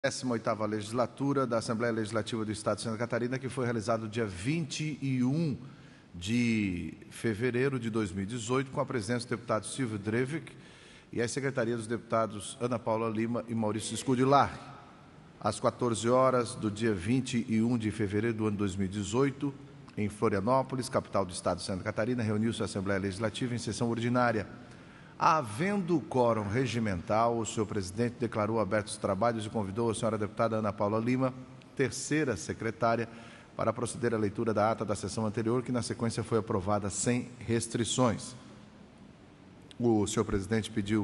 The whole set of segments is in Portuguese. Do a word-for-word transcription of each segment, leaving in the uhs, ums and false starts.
décima oitava Legislatura da Assembleia Legislativa do Estado de Santa Catarina, que foi realizado dia vinte e um de fevereiro de dois mil e dezoito, com a presença do deputado Silvio Drevik e as secretarias dos deputados Ana Paula Lima e Maurício Scudilar. Às quatorze horas do dia vinte e um de fevereiro do ano dois mil e dezoito, em Florianópolis, capital do Estado de Santa Catarina, reuniu-se a Assembleia Legislativa em sessão ordinária. Havendo quórum regimental, o senhor presidente declarou abertos os trabalhos e convidou a senhora deputada Ana Paula Lima, terceira secretária, para proceder à leitura da ata da sessão anterior, que na sequência foi aprovada sem restrições. O senhor presidente pediu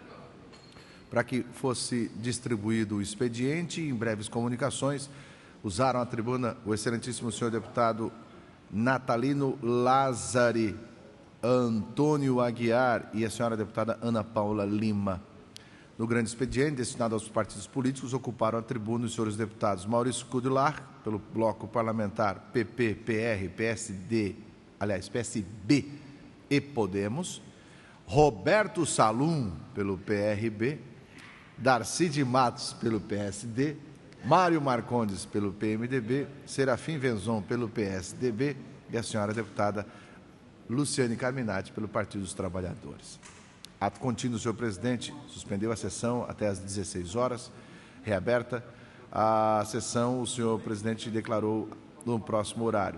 para que fosse distribuído o expediente e, em breves comunicações, usaram a tribuna o excelentíssimo senhor deputado Natalino Lázari, Antônio Aguiar e a senhora deputada Ana Paula Lima. No grande expediente, destinado aos partidos políticos, ocuparam a tribuna os senhores deputados Maurício Scudilar, pelo bloco parlamentar P P, P R, P S D, aliás, P S B e Podemos, Roberto Salum, pelo P R B, Darcy de Matos, pelo P S D, Mário Marcondes, pelo P M D B, Serafim Venzon, pelo P S D B e a senhora deputada Luciane Carminati, pelo Partido dos Trabalhadores. Ato contínuo, senhor presidente, suspendeu a sessão até às dezesseis horas, reaberta a sessão, o senhor presidente declarou no próximo horário.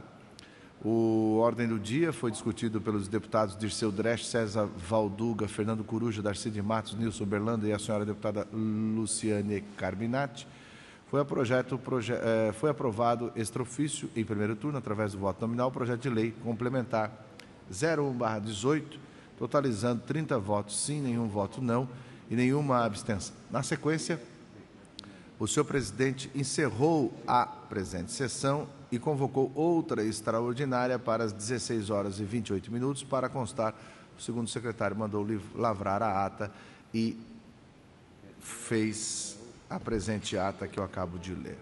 O ordem do dia foi discutido pelos deputados Dirceu Dresch, César Valduga, Fernando Coruja, Darcy de Matos, Nilson Berlanda e a senhora deputada Luciane Carminati. Foi, a projeto, proje, eh, foi aprovado extra ofício em primeiro turno, através do voto nominal, o projeto de lei complementar zero um barra dezoito, totalizando trinta votos sim, nenhum voto não e nenhuma abstenção. Na sequência, o senhor presidente encerrou a presente sessão e convocou outra extraordinária para as dezesseis horas e vinte e oito minutos. Para constar, o segundo secretário mandou lavrar a ata e fez a presente ata que eu acabo de ler.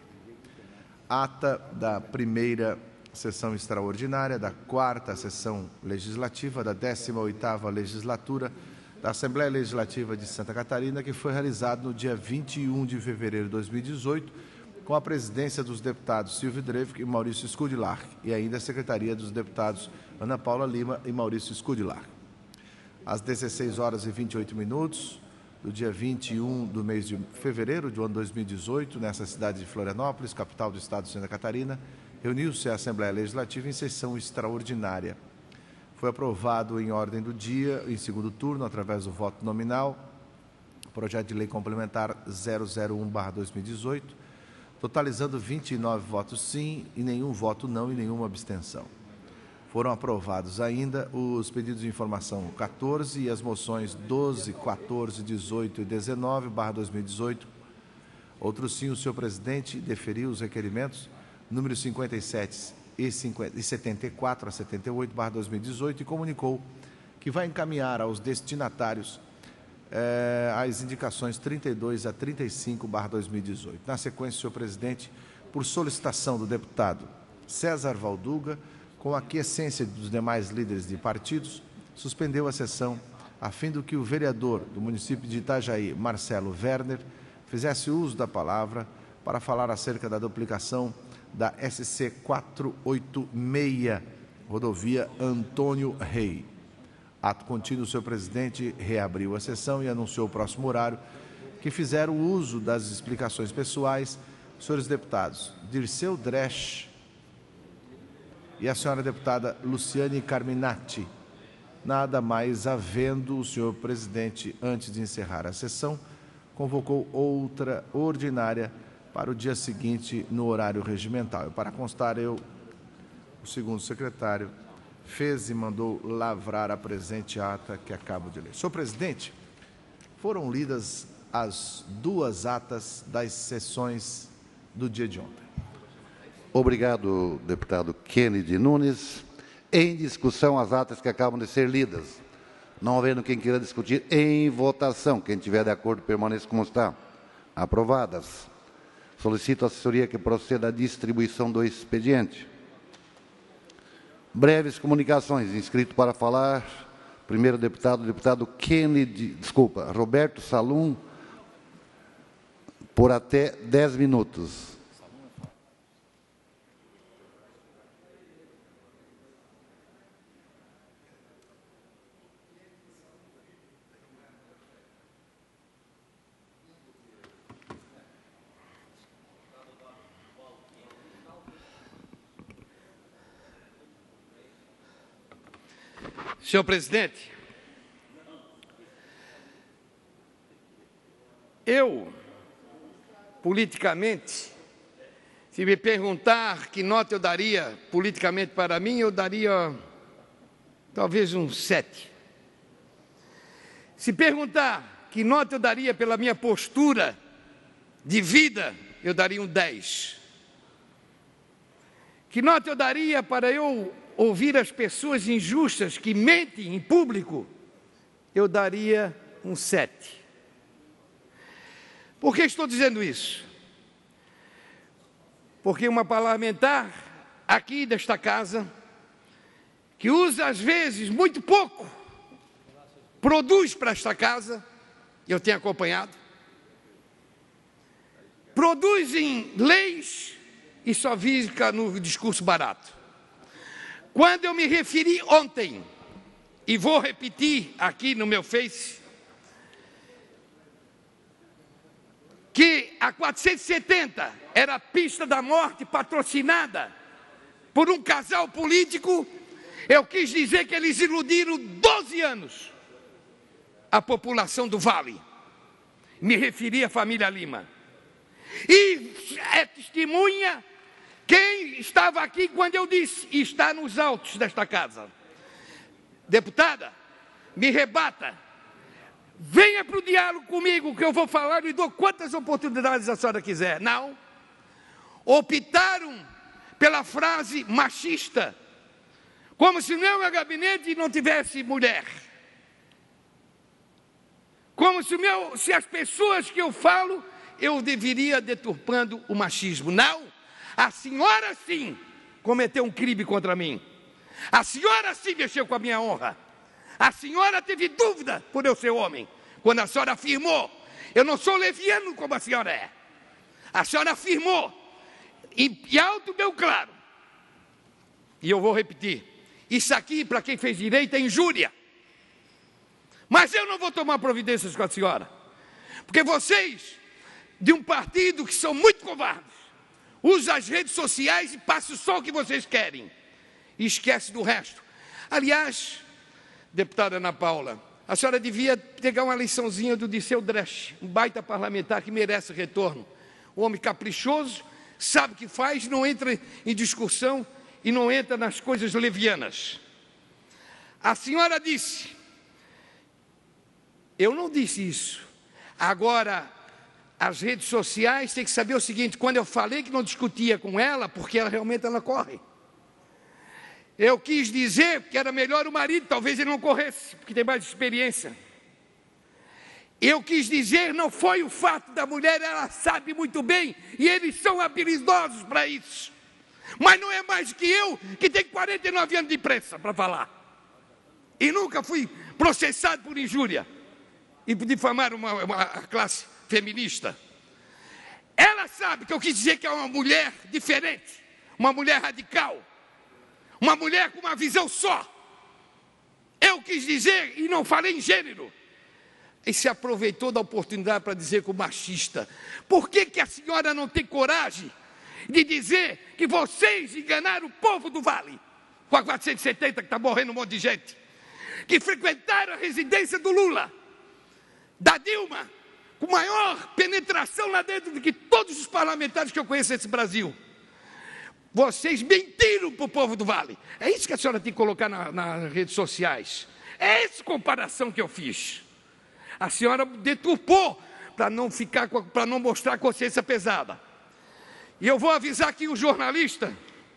Ata da primeira sessão extraordinária da quarta sessão legislativa da décima oitava Legislatura da Assembleia Legislativa de Santa Catarina, que foi realizado no dia vinte e um de fevereiro de dois mil e dezoito, com a presidência dos deputados Silvio Drevik e Maurício Scudilar, e ainda a secretaria dos deputados Ana Paula Lima e Maurício Scudilar. Às dezesseis horas e vinte e oito minutos do dia vinte e um do mês de fevereiro do ano dois mil e dezoito, nessa cidade de Florianópolis, capital do Estado de Santa Catarina, reuniu-se a Assembleia Legislativa em sessão extraordinária. Foi aprovado em ordem do dia, em segundo turno, através do voto nominal, o projeto de lei complementar zero zero um barra dois mil e dezoito, totalizando vinte e nove votos sim e nenhum voto não e nenhuma abstenção. Foram aprovados ainda os pedidos de informação quatorze e as moções doze, quatorze, dezoito e dezenove barra dois mil e dezoito. Outro sim, o senhor presidente deferiu os requerimentos número cinquenta e sete e setenta e quatro a setenta e oito barra dois mil e dezoito e comunicou que vai encaminhar aos destinatários eh, as indicações trinta e dois a trinta e cinco barra dois mil e dezoito. Na sequência, senhor presidente, por solicitação do deputado César Valduga, com a aquiescência dos demais líderes de partidos, suspendeu a sessão a fim de que o vereador do município de Itajaí, Marcelo Werner, fizesse uso da palavra para falar acerca da duplicação da S C quatrocentos e oitenta e seis, rodovia Antônio Rei. Ato contínuo, o senhor presidente reabriu a sessão e anunciou o próximo horário, que fizeram uso das explicações pessoais os senhores deputados Dirceu Dresch e a senhora deputada Luciane Carminati. Nada mais havendo, o senhor presidente, antes de encerrar a sessão, convocou outra ordinária para o dia seguinte, no horário regimental. Para constar, eu, o segundo secretário, fez e mandou lavrar a presente ata que acabo de ler. Senhor presidente, foram lidas as duas atas das sessões do dia de ontem. Obrigado, deputado Kennedy Nunes. Em discussão, as atas que acabam de ser lidas. Não havendo quem queira discutir, em votação. Quem tiver de acordo, permaneça como está. Aprovadas. Solicito à assessoria que proceda à distribuição do expediente. Breves comunicações. Inscrito para falar, primeiro deputado, deputado Kennedy, desculpa, Roberto Salum, por até dez minutos. Senhor presidente, eu, politicamente, se me perguntar que nota eu daria politicamente para mim, eu daria talvez um sete. Se perguntar que nota eu daria pela minha postura de vida, eu daria um dez. Que nota eu daria para eu ouvir as pessoas injustas que mentem em público, eu daria um sete. Por que estou dizendo isso? Porque uma parlamentar aqui desta casa, que usa às vezes muito pouco, produz para esta casa, eu tenho acompanhado, produz em leis e só fica no discurso barato. Quando eu me referi ontem, e vou repetir aqui no meu Face, que a quatrocentos e setenta era a pista da morte patrocinada por um casal político, eu quis dizer que eles iludiram doze anos a população do Vale. Me referi à família Lima. E é testemunha quem estava aqui quando eu disse, e está nos autos desta casa. Deputada, me rebata. Venha para o diálogo comigo, que eu vou falar e dou quantas oportunidades a senhora quiser. Não. Optaram pela frase machista, como se no meu gabinete não tivesse mulher. Como se, meu, se as pessoas que eu falo, eu deveria deturpando o machismo. Não. A senhora, sim, cometeu um crime contra mim. A senhora, sim, mexeu com a minha honra. A senhora teve dúvida por eu ser homem, quando a senhora afirmou, eu não sou leviano como a senhora é. A senhora afirmou, e, e alto bem claro, e eu vou repetir, isso aqui, para quem fez direito, é injúria. Mas eu não vou tomar providências com a senhora, porque vocês, de um partido que são muito covardes, usa as redes sociais e passa só o que vocês querem. E esquece do resto. Aliás, deputada Ana Paula, a senhora devia pegar uma liçãozinha do Disseu Dresch, um baita parlamentar que merece retorno. Um homem caprichoso, sabe o que faz, não entra em discussão e não entra nas coisas levianas. A senhora disse, eu não disse isso. Agora, as redes sociais têm que saber o seguinte, quando eu falei que não discutia com ela, porque ela realmente ela corre. Eu quis dizer que era melhor o marido, talvez ele não corresse, porque tem mais experiência. Eu quis dizer, não foi o fato da mulher, ela sabe muito bem, e eles são habilidosos para isso. Mas não é mais que eu, que tenho quarenta e nove anos de imprensa para falar. E nunca fui processado por injúria e por difamar uma, uma classe feminista. Ela sabe que eu quis dizer que é uma mulher diferente, uma mulher radical, uma mulher com uma visão só. Eu quis dizer, e não falei em gênero, e se aproveitou da oportunidade para dizer que o machista. Por que que a senhora não tem coragem de dizer que vocês enganaram o povo do Vale, com a quatrocentos e setenta que está morrendo um monte de gente, que frequentaram a residência do Lula, da Dilma, com maior penetração lá dentro do que todos os parlamentares que eu conheço nesse Brasil. Vocês mentiram para o povo do Vale. É isso que a senhora tem que colocar na, nas redes sociais. É essa comparação que eu fiz. A senhora deturpou para não ficar, para não mostrar consciência pesada. E eu vou avisar aqui o jornalista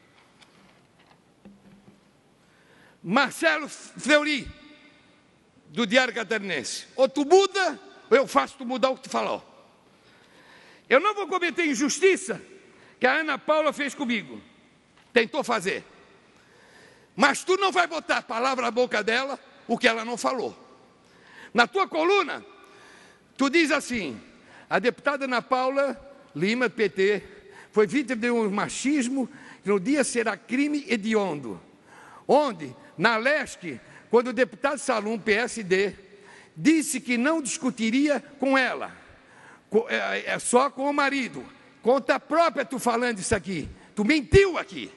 Marcelo Fleury, do Diário Catarinense. Ou tu muda, ou eu faço tu mudar o que tu falou. Eu não vou cometer injustiça que a Ana Paula fez comigo. Tentou fazer. Mas tu não vai botar a palavra na boca dela o que ela não falou. Na tua coluna, tu diz assim, A deputada Ana Paula Lima, P T, foi vítima de um machismo que no dia será crime hediondo, onde, na Leste, quando o deputado Salum, P S D, disse que não discutiria com ela, é só com o marido. Conta própria tu falando isso aqui. Tu mentiu aqui.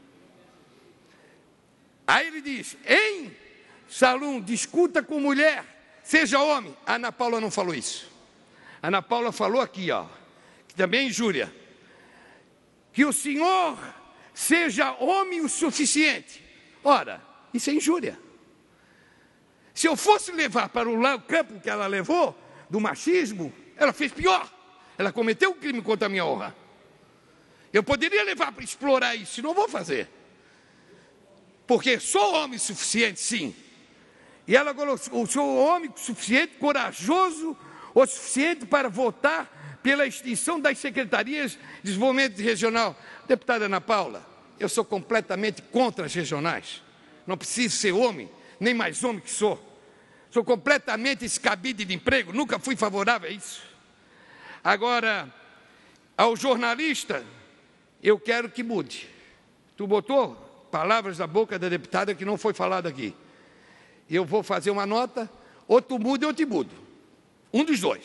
Aí ele diz, hein, Salum, discuta com mulher, seja homem. A Ana Paula não falou isso. A Ana Paula falou aqui, ó, que também é injúria. Que o senhor seja homem o suficiente. Ora, isso é injúria. Se eu fosse levar para o campo que ela levou, do machismo, ela fez pior. Ela cometeu um crime contra a minha honra. Eu poderia levar para explorar isso, não vou fazer. Porque sou homem suficiente, sim. E ela falou, sou homem suficiente, corajoso o suficiente para votar pela extinção das secretarias de desenvolvimento regional. Deputada Ana Paula, eu sou completamente contra as regionais. Não preciso ser homem, nem mais homem que sou. Sou completamente descabido de emprego, nunca fui favorável a isso. Agora, ao jornalista, eu quero que mude. Tu botou palavras da boca da deputada que não foi falado aqui. Eu vou fazer uma nota, ou tu muda ou eu te mudo. Um dos dois.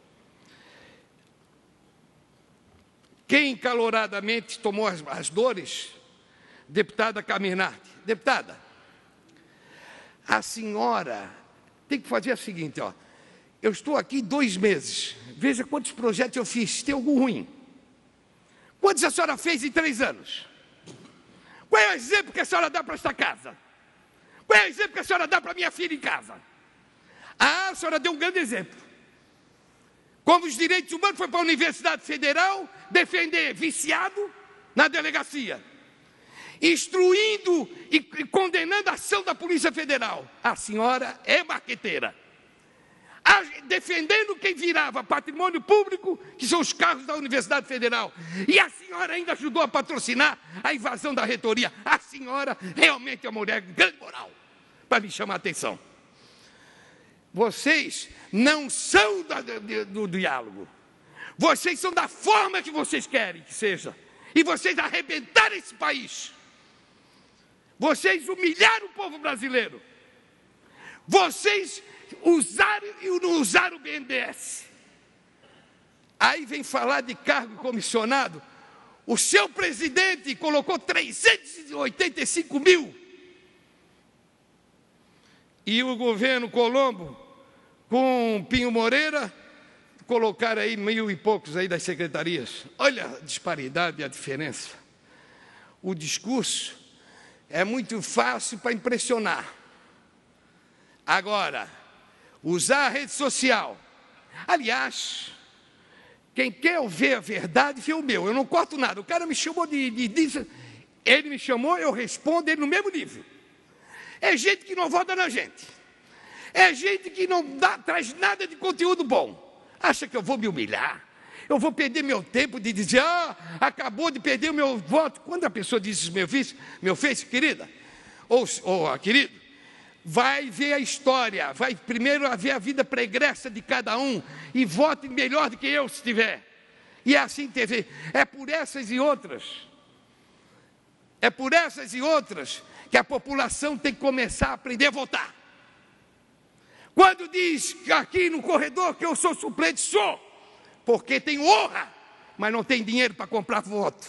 Quem caloradamente tomou as, as dores? Deputada Caminati. Deputada, a senhora tem que fazer o seguinte, ó. Eu estou aqui dois meses. Veja quantos projetos eu fiz. Tem algum ruim? Quantos a senhora fez em três anos? Qual é o exemplo que a senhora dá para esta casa? Qual é o exemplo que a senhora dá para minha filha em casa? Ah, a senhora deu um grande exemplo. Como os direitos humanos foi para a Universidade Federal defender viciado na delegacia. Instruindo e condenando a ação da Polícia Federal. A senhora é marqueteira. Defendendo quem virava patrimônio público, que são os carros da Universidade Federal. E a senhora ainda ajudou a patrocinar a invasão da reitoria. A senhora realmente é uma mulher de grande moral, para me chamar a atenção. Vocês não são da, do, do diálogo. Vocês são da forma que vocês querem que seja. E vocês arrebentaram esse país. Vocês humilharam o povo brasileiro. Vocês usaram e não usaram o B N D E S. Aí vem falar de cargo comissionado. O seu presidente colocou trezentos e oitenta e cinco mil. E o governo Colombo, com Pinho Moreira, colocaram aí mil e poucos aí das secretarias. Olha a disparidade e a diferença. O discurso é muito fácil para impressionar. Agora, usar a rede social. Aliás, quem quer ver a verdade, vê o meu. Eu não corto nada. O cara me chamou de, de, de... Ele me chamou, eu respondo ele no mesmo nível. É gente que não vota na gente. É gente que não dá, traz nada de conteúdo bom. Acha que eu vou me humilhar? Eu vou perder meu tempo de dizer, ah, acabou de perder o meu voto. Quando a pessoa diz isso, meu filho, meu filho, querida, ou, ou querido, vai ver a história, vai primeiro ver a vida pregressa de cada um e vote melhor do que eu se tiver. E é assim T V. É por essas e outras, é por essas e outras que a população tem que começar a aprender a votar. Quando diz aqui no corredor que eu sou suplente, sou, porque tenho honra, mas não tenho dinheiro para comprar voto.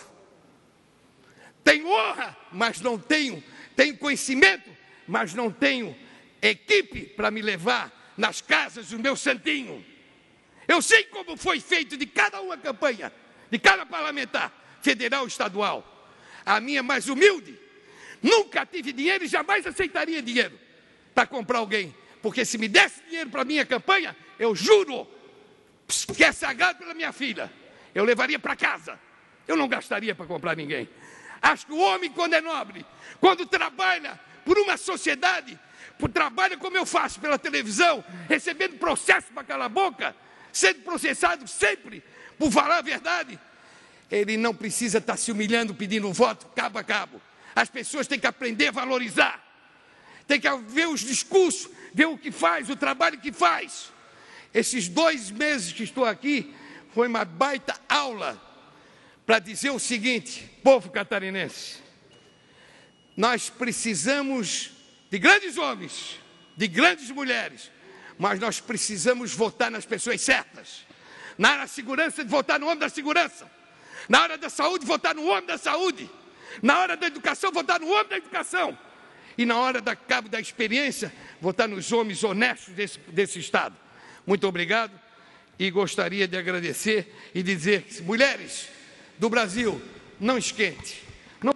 Tenho honra, mas não tenho, tenho conhecimento, mas não tenho equipe para me levar nas casas do meu santinho. Eu sei como foi feito de cada uma campanha, de cada parlamentar, federal e estadual. A minha é mais humilde. Nunca tive dinheiro e jamais aceitaria dinheiro para comprar alguém. Porque se me desse dinheiro para a minha campanha, eu juro que é sagrado pela minha filha, eu levaria para casa. Eu não gastaria para comprar ninguém. Acho que o homem, quando é nobre, quando trabalha por uma sociedade, por trabalho como eu faço pela televisão, recebendo processo para calar a boca, sendo processado sempre por falar a verdade, ele não precisa estar se humilhando pedindo um voto cabo a cabo. As pessoas têm que aprender a valorizar, tem que ver os discursos, ver o que faz, o trabalho que faz. Esses dois meses que estou aqui, foi uma baita aula para dizer o seguinte, povo catarinense, nós precisamos de grandes homens, de grandes mulheres, mas nós precisamos votar nas pessoas certas. Na área da segurança, de votar no homem da segurança. Na área da saúde, votar no homem da saúde. Na hora da educação, votar no homem da educação. E na hora da cabo da experiência, votar nos homens honestos desse, desse Estado. Muito obrigado e gostaria de agradecer e dizer que, mulheres do Brasil, não esquente. Não...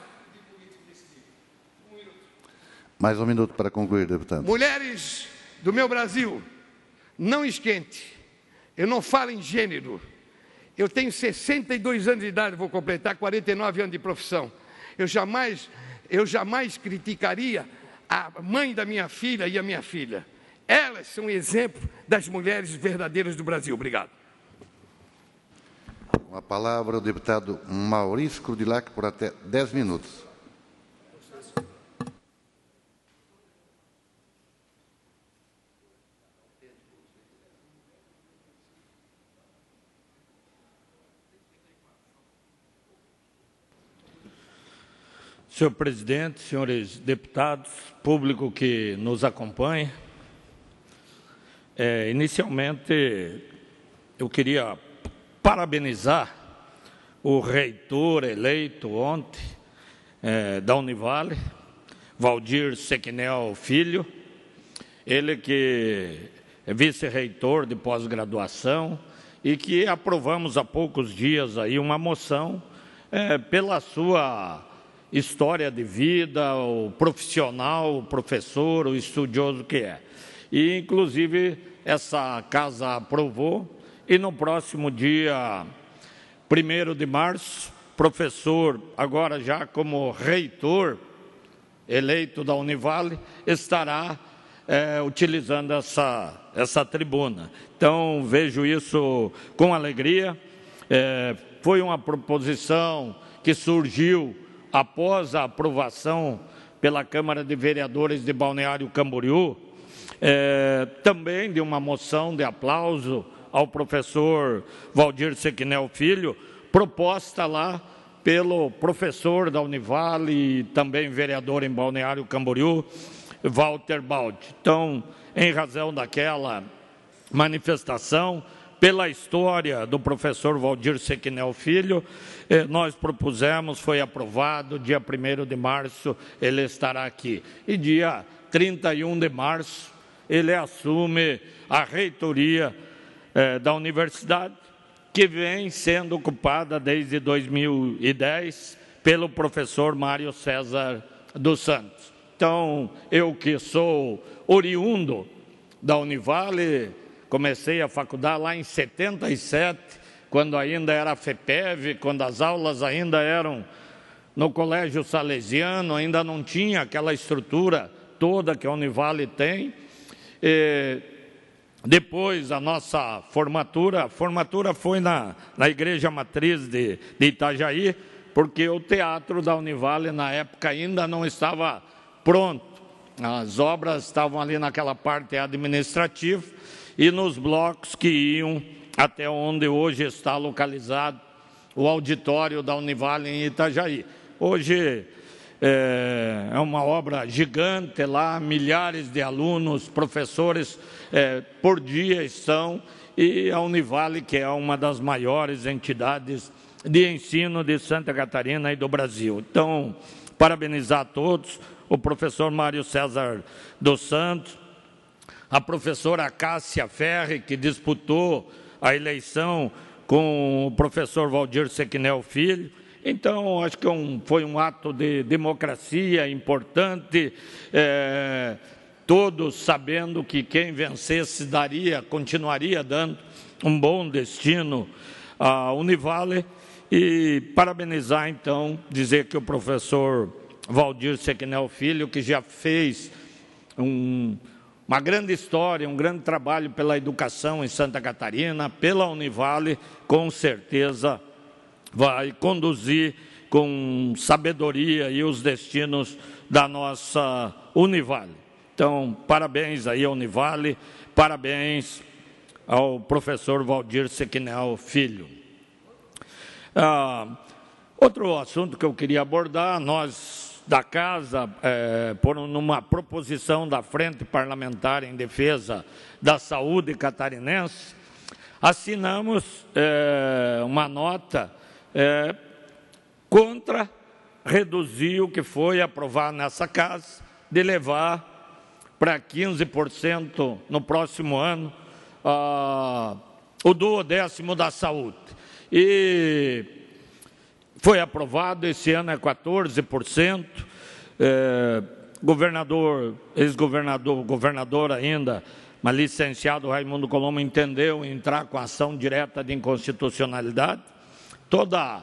Mais um minuto para concluir, deputado. Mulheres do meu Brasil, não esquente. Eu não falo em gênero. Eu tenho sessenta e dois anos de idade, vou completar quarenta e nove anos de profissão. Eu jamais, eu jamais criticaria a mãe da minha filha e a minha filha. Elas são exemplo das mulheres verdadeiras do Brasil. Obrigado. Com a palavra o deputado Maurício Krudilak por até dez minutos. Senhor presidente, senhores deputados, público que nos acompanha, é, inicialmente eu queria parabenizar o reitor eleito ontem é, da Univale, Valdir Sequinel Filho, ele que é vice-reitor de pós-graduação e que aprovamos há poucos dias aí uma moção é, pela sua história de vida, o profissional, o professor, o estudioso que é. E, inclusive, essa casa aprovou e no próximo dia primeiro de março, professor, agora já como reitor eleito da Univale, estará é, utilizando essa, essa tribuna. Então, vejo isso com alegria. É, foi uma proposição que surgiu após a aprovação pela Câmara de Vereadores de Balneário Camboriú, é, também de uma moção de aplauso ao professor Valdir Sequinel Filho, proposta lá pelo professor da Univale e também vereador em Balneário Camboriú, Walter Baldi. Então, em razão daquela manifestação, pela história do professor Valdir Sequinel Filho, eh, nós propusemos, foi aprovado, dia primeiro de março ele estará aqui. E dia trinta e um de março ele assume a reitoria eh, da universidade, que vem sendo ocupada desde dois mil e dez pelo professor Mário César dos Santos. Então, eu que sou oriundo da Univale, comecei a faculdade lá em setenta e sete, quando ainda era a FEPEV, quando as aulas ainda eram no Colégio Salesiano, ainda não tinha aquela estrutura toda que a Univale tem. E depois a nossa formatura, a formatura foi na, na Igreja Matriz de, de Itajaí, porque o teatro da Univale na época ainda não estava pronto. As obras estavam ali naquela parte administrativa, e nos blocos que iam até onde hoje está localizado o auditório da Univale em Itajaí. Hoje é, é uma obra gigante lá, milhares de alunos, professores é, por dia estão, e a Univale, que é uma das maiores entidades de ensino de Santa Catarina e do Brasil. Então, parabenizar a todos, o professor Mário César dos Santos, a professora Cássia Ferri, que disputou a eleição com o professor Valdir Sequinel Filho. Então, acho que um, foi um ato de democracia importante, é, todos sabendo que quem vencesse daria, continuaria dando um bom destino à Univale. E parabenizar, então, dizer que o professor Valdir Sequinel Filho, que já fez um... uma grande história, um grande trabalho pela educação em Santa Catarina, pela Univale, com certeza vai conduzir com sabedoria e os destinos da nossa Univale. Então, parabéns aí à Univale, parabéns ao professor Valdir Sequinel Filho. Ah, outro assunto que eu queria abordar, nós da Casa, é, por numa proposição da Frente Parlamentar em Defesa da Saúde Catarinense, assinamos é, uma nota é, contra reduzir o que foi aprovado nessa Casa, de levar para quinze por cento no próximo ano ah, o duodécimo da saúde. E foi aprovado, esse ano é quatorze por cento. É, governador, ex-governador, governador ainda, mas licenciado Raimundo Colombo entendeu entrar com ação direta de inconstitucionalidade. Toda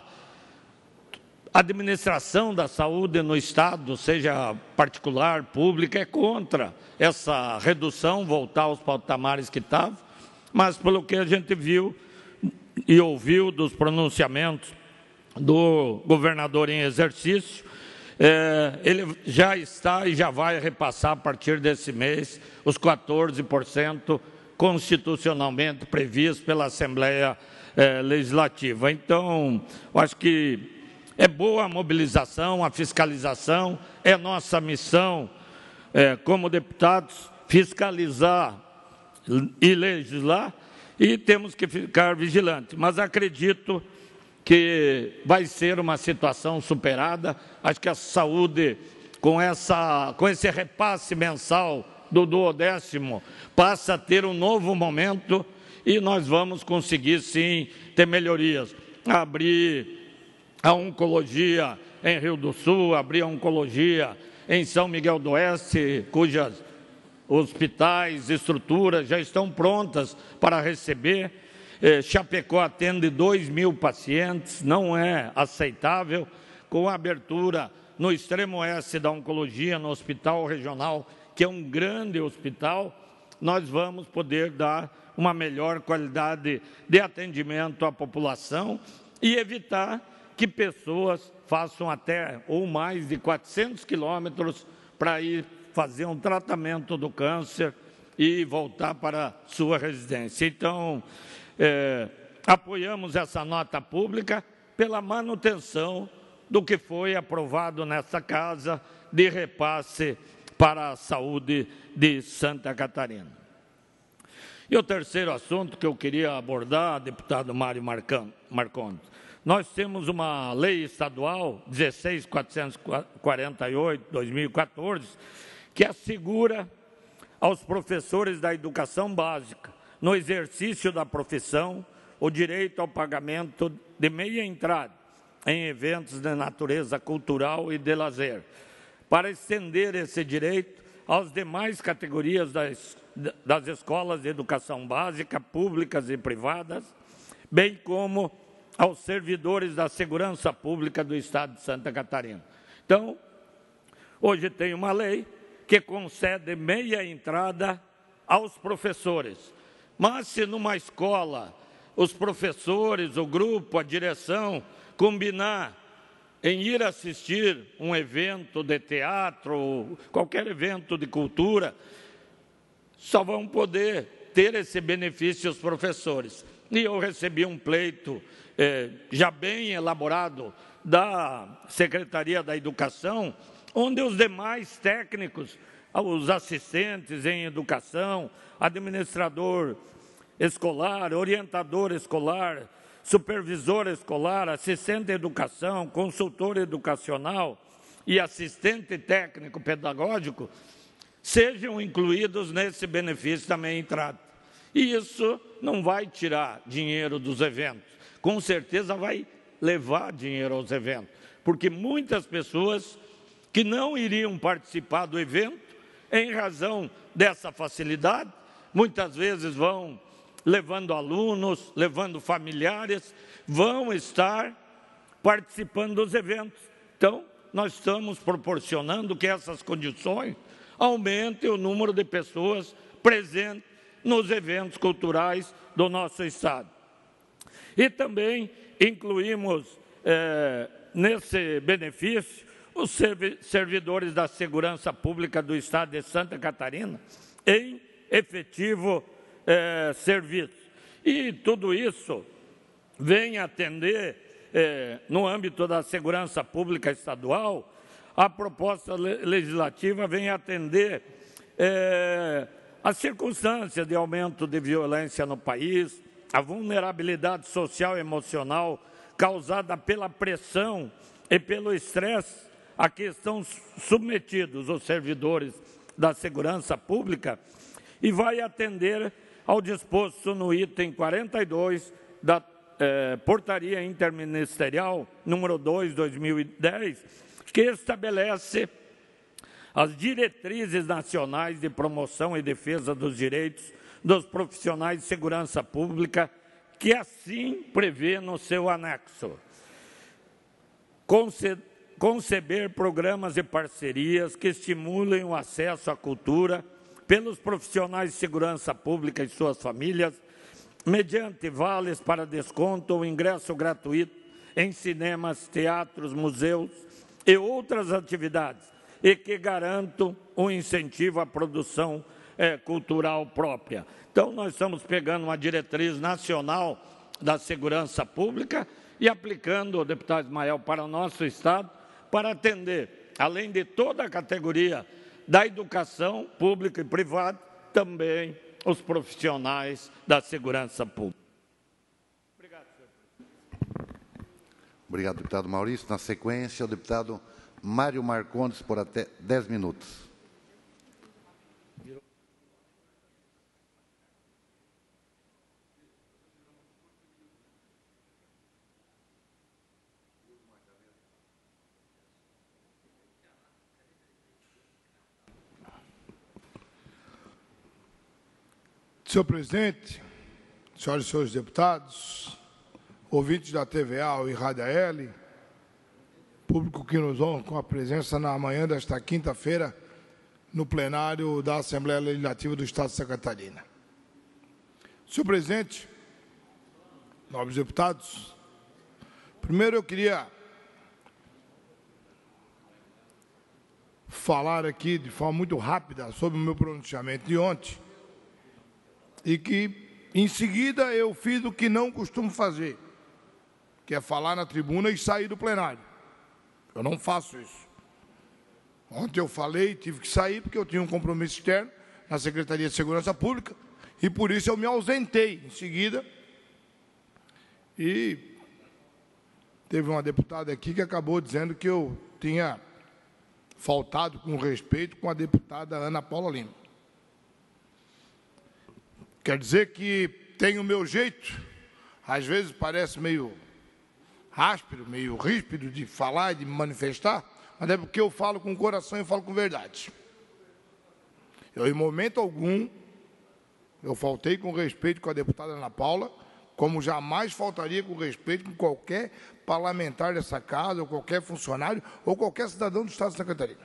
a administração da saúde no Estado, seja particular, pública, é contra essa redução, voltar aos patamares que estavam, mas pelo que a gente viu e ouviu dos pronunciamentos do governador em exercício, é, ele já está e já vai repassar a partir desse mês os quatorze por cento constitucionalmente previstos pela Assembleia é, Legislativa. Então, eu acho que é boa a mobilização, a fiscalização, é nossa missão, é, como deputados, fiscalizar e legislar, e temos que ficar vigilantes. Mas acredito que vai ser uma situação superada. Acho que a saúde, com, essa, com esse repasse mensal do duodécimo, passa a ter um novo momento e nós vamos conseguir, sim, ter melhorias. Abrir a oncologia em Rio do Sul, abrir a oncologia em São Miguel do Oeste, cujas hospitais, estruturas já estão prontas para receber. Eh, Chapecó atende dois mil pacientes, não é aceitável. Com a abertura no extremo oeste da oncologia, no Hospital Regional, que é um grande hospital, nós vamos poder dar uma melhor qualidade de atendimento à população e evitar que pessoas façam até ou mais de quatrocentos quilômetros para ir fazer um tratamento do câncer e voltar para sua residência. Então, é, apoiamos essa nota pública pela manutenção do que foi aprovado nessa Casa de repasse para a saúde de Santa Catarina. E o terceiro assunto que eu queria abordar, deputado Mário Marcondes, nós temos uma lei estadual, dezesseis mil quatrocentos e quarenta e oito, dois mil e quatorze, que assegura aos professores da educação básica, no exercício da profissão, o direito ao pagamento de meia entrada em eventos de natureza cultural e de lazer, para estender esse direito às demais categorias das, das escolas de educação básica, públicas e privadas, bem como aos servidores da segurança pública do Estado de Santa Catarina. Então, hoje tem uma lei que concede meia entrada aos professores, mas se numa escola os professores, o grupo, a direção, combinar em ir assistir um evento de teatro, qualquer evento de cultura, só vão poder ter esse benefício os professores. E eu recebi um pleito eh, já bem elaborado da Secretaria da Educação, onde os demais técnicos, os assistentes em educação, administrador escolar, orientador escolar, supervisor escolar, assistente de educação, consultor educacional e assistente técnico pedagógico, sejam incluídos nesse benefício da meia entrada. E isso não vai tirar dinheiro dos eventos, com certeza vai levar dinheiro aos eventos, porque muitas pessoas que não iriam participar do evento, em razão dessa facilidade, muitas vezes vão levando alunos, levando familiares, vão estar participando dos eventos. Então, nós estamos proporcionando que essas condições aumentem o número de pessoas presentes nos eventos culturais do nosso Estado. E também incluímos eh, nesse benefício os servidores da segurança pública do Estado de Santa Catarina em efetivo é, serviços. E tudo isso vem atender, é, no âmbito da segurança pública estadual, a proposta legislativa vem atender é, as circunstâncias de aumento de violência no país, a vulnerabilidade social e emocional causada pela pressão e pelo estresse a que estão submetidos os servidores da segurança pública, e vai atender ao disposto no item quarenta e dois da eh, Portaria Interministerial número dois de dois mil e dez, que estabelece as diretrizes nacionais de promoção e defesa dos direitos dos profissionais de segurança pública, que assim prevê no seu anexo. Conce- conceber programas e parcerias que estimulem o acesso à cultura pelos profissionais de segurança pública e suas famílias, mediante vales para desconto ou ingresso gratuito em cinemas, teatros, museus e outras atividades, e que garantam o incentivo à produção é, cultural própria. Então, nós estamos pegando uma diretriz nacional da segurança pública e aplicando, deputado Ismael, para o nosso Estado, para atender, além de toda a categoria da educação pública e privada, também os profissionais da segurança pública. Obrigado, senhor. Obrigado, deputado Maurício. Na sequência, o deputado Mário Marcondes, por até dez minutos. Senhor presidente, senhoras e senhores deputados, ouvintes da T V A e Rádio L, público que nos honra com a presença na manhã desta quinta-feira no plenário da Assembleia Legislativa do Estado de Santa Catarina. Senhor presidente, nobres deputados, primeiro eu queria falar aqui de forma muito rápida sobre o meu pronunciamento de ontem, e que, em seguida, eu fiz o que não costumo fazer, que é falar na tribuna e sair do plenário. Eu não faço isso. Ontem eu falei, tive que sair, porque eu tinha um compromisso externo na Secretaria de Segurança Pública, e por isso eu me ausentei em seguida. E teve uma deputada aqui que acabou dizendo que eu tinha faltado com respeito com a deputada Ana Paula Lima. Quer dizer que tem o meu jeito, às vezes parece meio áspero, meio ríspido de falar e de me manifestar, mas é porque eu falo com o coração e falo com verdade. Eu, em momento algum, eu faltei com respeito com a deputada Ana Paula, como jamais faltaria com respeito com qualquer parlamentar dessa casa, ou qualquer funcionário, ou qualquer cidadão do Estado de Santa Catarina.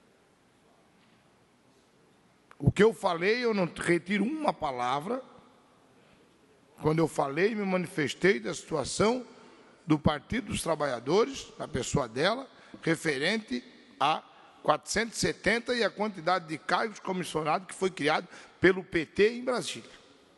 O que eu falei, eu não retiro uma palavra. Quando eu falei, me manifestei da situação do Partido dos Trabalhadores, na pessoa dela, referente a quatrocentos e setenta e a quantidade de cargos comissionados que foi criado pelo P T em Brasília.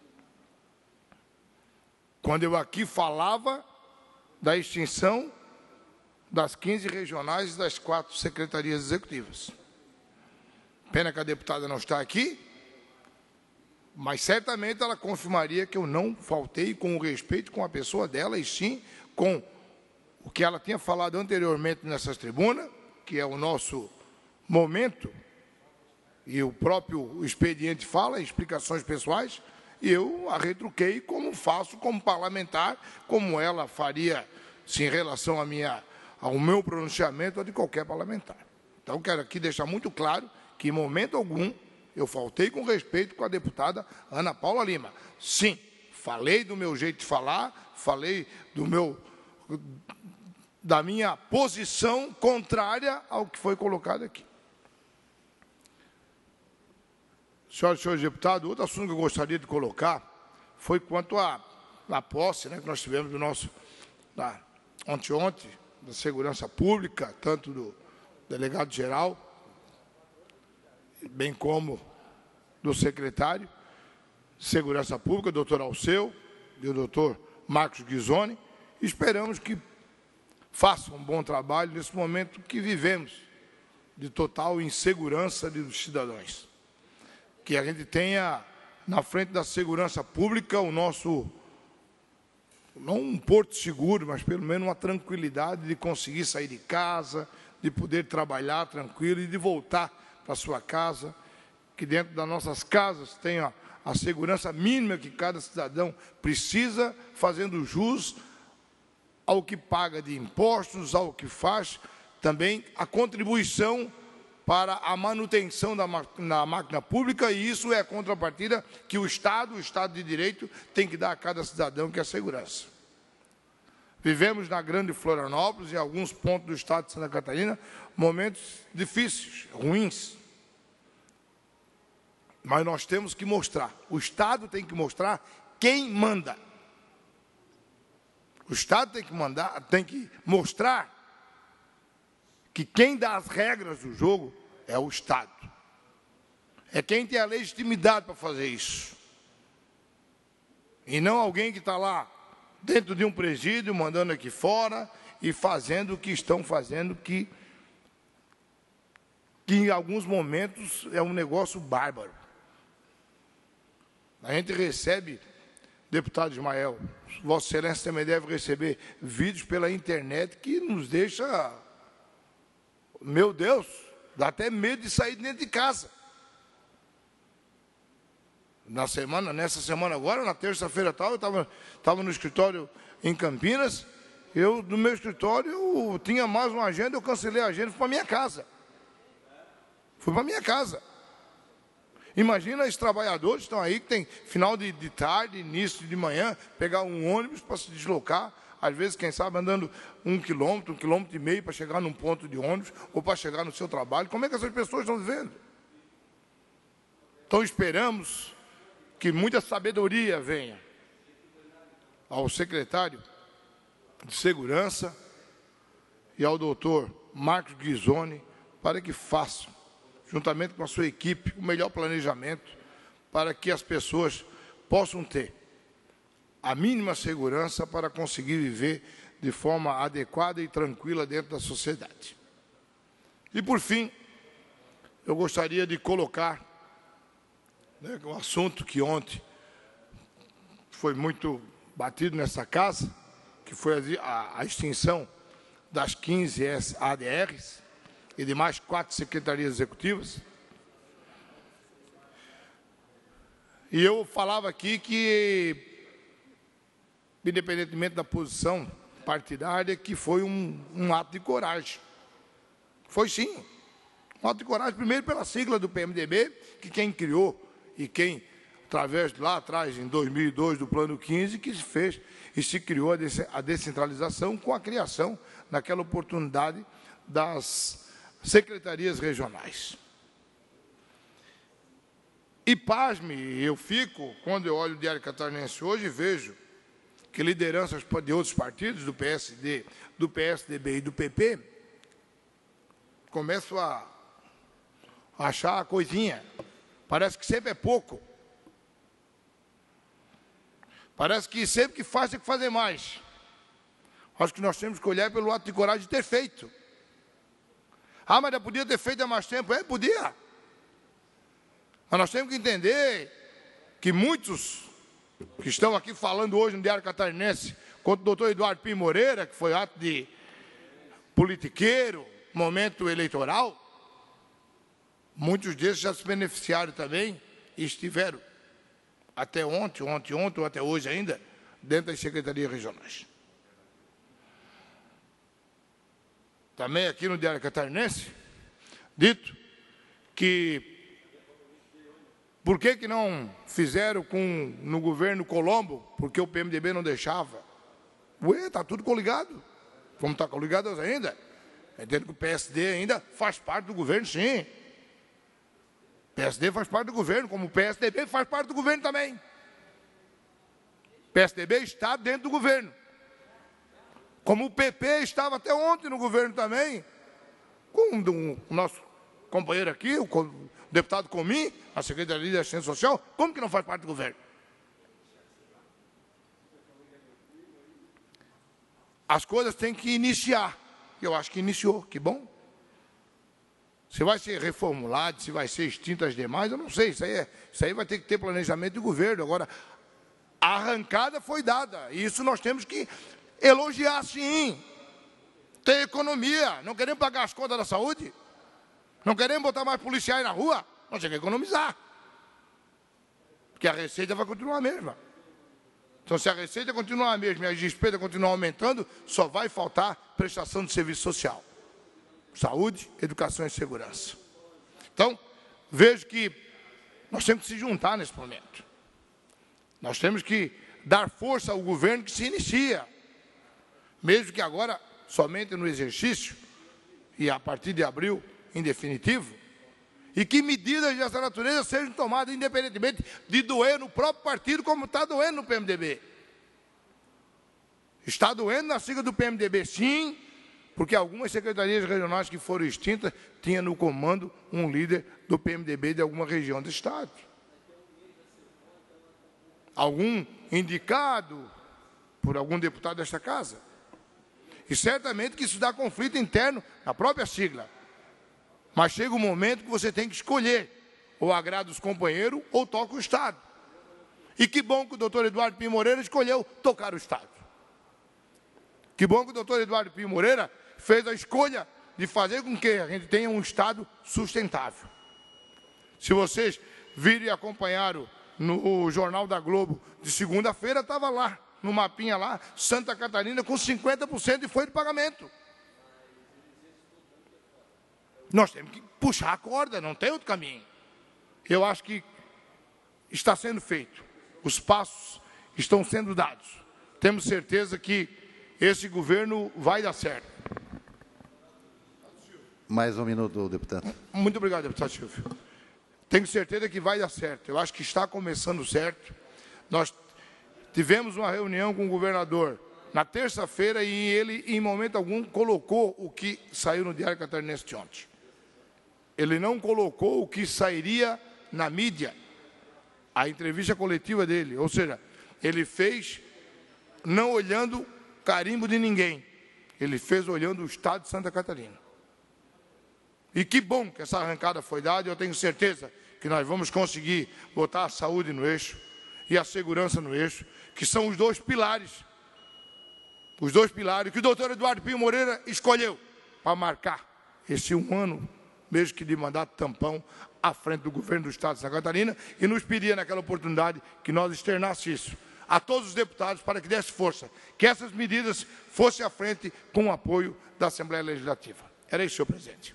Quando eu aqui falava da extinção das quinze regionais e das quatro secretarias executivas. Pena que a deputada não está aqui, mas certamente ela confirmaria que eu não faltei com o respeito com a pessoa dela, e sim com o que ela tinha falado anteriormente nessas tribunas, que é o nosso momento, e o próprio expediente fala, explicações pessoais, e eu a retruquei como faço como parlamentar, como ela faria se em relação à minha, ao meu pronunciamento ou de qualquer parlamentar. Então, quero aqui deixar muito claro que, em momento algum, eu faltei com respeito com a deputada Ana Paula Lima. Sim, falei do meu jeito de falar, falei do meu, da minha posição contrária ao que foi colocado aqui. Senhoras e senhores deputados, outro assunto que eu gostaria de colocar foi quanto à, à posse, né, que nós tivemos do nosso, da, ontem, ontem, da Segurança Pública, tanto do delegado-geral, bem como do secretário. de Segurança Pública, doutor Alceu e o doutor Marcos Ghisoni. Esperamos que façam um bom trabalho nesse momento que vivemos, de total insegurança dos cidadãos. Que a gente tenha, na frente da segurança pública, o nosso, não um porto seguro, mas pelo menos uma tranquilidade de conseguir sair de casa, de poder trabalhar tranquilo e de voltar para a sua casa, que dentro das nossas casas tenha a segurança mínima que cada cidadão precisa, fazendo jus ao que paga de impostos, ao que faz, também a contribuição para a manutenção da na máquina pública, e isso é a contrapartida que o Estado, o Estado de Direito, tem que dar a cada cidadão, que é a segurança. Vivemos na grande Florianópolis, em alguns pontos do Estado de Santa Catarina, momentos difíceis, ruins. Mas nós temos que mostrar, o Estado tem que mostrar quem manda. O Estado tem que mandar, tem que mostrar que quem dá as regras do jogo é o Estado. É quem tem a legitimidade para fazer isso. E não alguém que está lá dentro de um presídio, mandando aqui fora e fazendo o que estão fazendo, que, que em alguns momentos é um negócio bárbaro. A gente recebe, deputado Ismael, Vossa Excelência também deve receber vídeos pela internet que nos deixa, meu Deus, dá até medo de sair dentro de casa. Na semana, nessa semana agora, na terça-feira tal, eu estava estava no escritório em Campinas, eu, no meu escritório, eu tinha mais uma agenda, eu cancelei a agenda e fui para minha casa. Fui para minha casa. Imagina os trabalhadores que estão aí, que tem final de, de tarde, início de manhã, pegar um ônibus para se deslocar, às vezes, quem sabe, andando um quilômetro, um quilômetro e meio para chegar num ponto de ônibus ou para chegar no seu trabalho. Como é que essas pessoas estão vivendo? Então, esperamos que muita sabedoria venha ao secretário de Segurança e ao doutor Marcos Ghisoni para que façam, juntamente com a sua equipe, o melhor planejamento para que as pessoas possam ter a mínima segurança para conseguir viver de forma adequada e tranquila dentro da sociedade. E, por fim, eu gostaria de colocar, né, um assunto que ontem foi muito batido nessa casa, que foi a, a extinção das quinze A D Rs e de mais quatro secretarias executivas. E eu falava aqui que, independentemente da posição partidária, que foi um, um ato de coragem. Foi sim, um ato de coragem, primeiro pela sigla do P M D B, que quem criou e quem, através de lá atrás, em dois mil e dois, do Plano quinze, que se fez e se criou a descentralização com a criação, naquela oportunidade, das secretarias regionais. E, pasme, eu fico, quando eu olho o Diário Catarinense hoje, vejo que lideranças de outros partidos, do P S D, do P S D B e do P P, começam a achar a coisinha. Parece que sempre é pouco. Parece que sempre que faz, tem que fazer mais. Acho que nós temos que olhar pelo ato de coragem de ter feito. Ah, mas eu podia ter feito há mais tempo. É, podia. Mas nós temos que entender que muitos que estão aqui falando hoje no Diário Catarinense contra o doutor Eduardo Pinho Moreira, que foi ato de politiqueiro, momento eleitoral, muitos desses já se beneficiaram também e estiveram até ontem, ontem, ontem ou até hoje ainda, dentro das secretarias regionais. Também aqui no Diário Catarinense, dito que por que que não fizeram com, no governo Colombo, porque o P M D B não deixava? Ué, está tudo coligado. Vamos estar coligados ainda. Entendo que o P S D ainda faz parte do governo, sim. O P S D faz parte do governo, como o P S D B faz parte do governo também. O P S D B está dentro do governo. Como o P P estava até ontem no governo também, com o nosso companheiro aqui, o deputado Comim, a Secretaria de Assistência Social, como que não faz parte do governo? as coisas têm que iniciar. Eu acho que iniciou, que bom. Se vai ser reformulado, se vai ser extinto as demais, eu não sei. Isso aí, é, isso aí vai ter que ter planejamento de governo. Agora, a arrancada foi dada. E isso nós temos que elogiar, sim. Ter economia. Não queremos pagar as contas da saúde? Não queremos botar mais policiais na rua? Nós temos que economizar. Porque a receita vai continuar a mesma. Então, se a receita continuar a mesma e as despesas continuar aumentando, só vai faltar prestação de serviço social. Saúde, educação e segurança. Então, vejo que nós temos que se juntar nesse momento. Nós temos que dar força ao governo que se inicia. Mesmo que agora, somente no exercício, e a partir de abril, em definitivo, e que medidas dessa natureza sejam tomadas independentemente de doer no próprio partido, como está doendo no P M D B. Está doendo na sigla do P M D B, sim, porque algumas secretarias regionais que foram extintas tinham no comando um líder do P M D B de alguma região do Estado. Algum indicado por algum deputado desta casa. E certamente que isso dá conflito interno na própria sigla. Mas chega um momento que você tem que escolher, ou agrada os companheiros, ou toca o Estado. E que bom que o doutor Eduardo Pinho Moreira escolheu tocar o Estado. Que bom que o doutor Eduardo Pinho Moreira fez a escolha de fazer com que a gente tenha um Estado sustentável. Se vocês virem e acompanharam no Jornal da Globo de segunda-feira, estava lá, no mapinha lá, Santa Catarina com cinquenta por cento de folha de pagamento. Nós temos que puxar a corda, não tem outro caminho. Eu acho que está sendo feito. Os passos estão sendo dados. Temos certeza que esse governo vai dar certo. Mais um minuto, deputado. Muito obrigado, deputado Silvio. Tenho certeza que vai dar certo. Eu acho que está começando certo. Nós tivemos uma reunião com o governador na terça-feira e ele, em momento algum, colocou o que saiu no Diário Catarinense de ontem. Ele não colocou o que sairia na mídia, a entrevista coletiva dele. Ou seja, ele fez não olhando carimbo de ninguém. Ele fez olhando o Estado de Santa Catarina. E que bom que essa arrancada foi dada. Eu tenho certeza que nós vamos conseguir botar a saúde no eixo e a segurança no eixo, que são os dois pilares. Os dois pilares que o doutor Eduardo Pinho Moreira escolheu para marcar esse um ano, mesmo que de mandato tampão, à frente do governo do Estado de Santa Catarina, e nos pedia naquela oportunidade que nós externássemos isso a todos os deputados para que desse força, que essas medidas fossem à frente com o apoio da Assembleia Legislativa. Era isso, senhor presidente.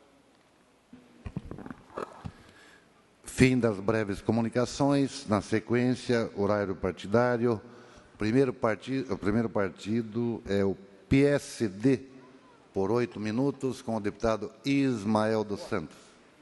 Fim das breves comunicações. Na sequência, horário partidário. Primeiro partido, o primeiro partido é o P S D, por oito minutos, com o deputado Ismael dos Santos.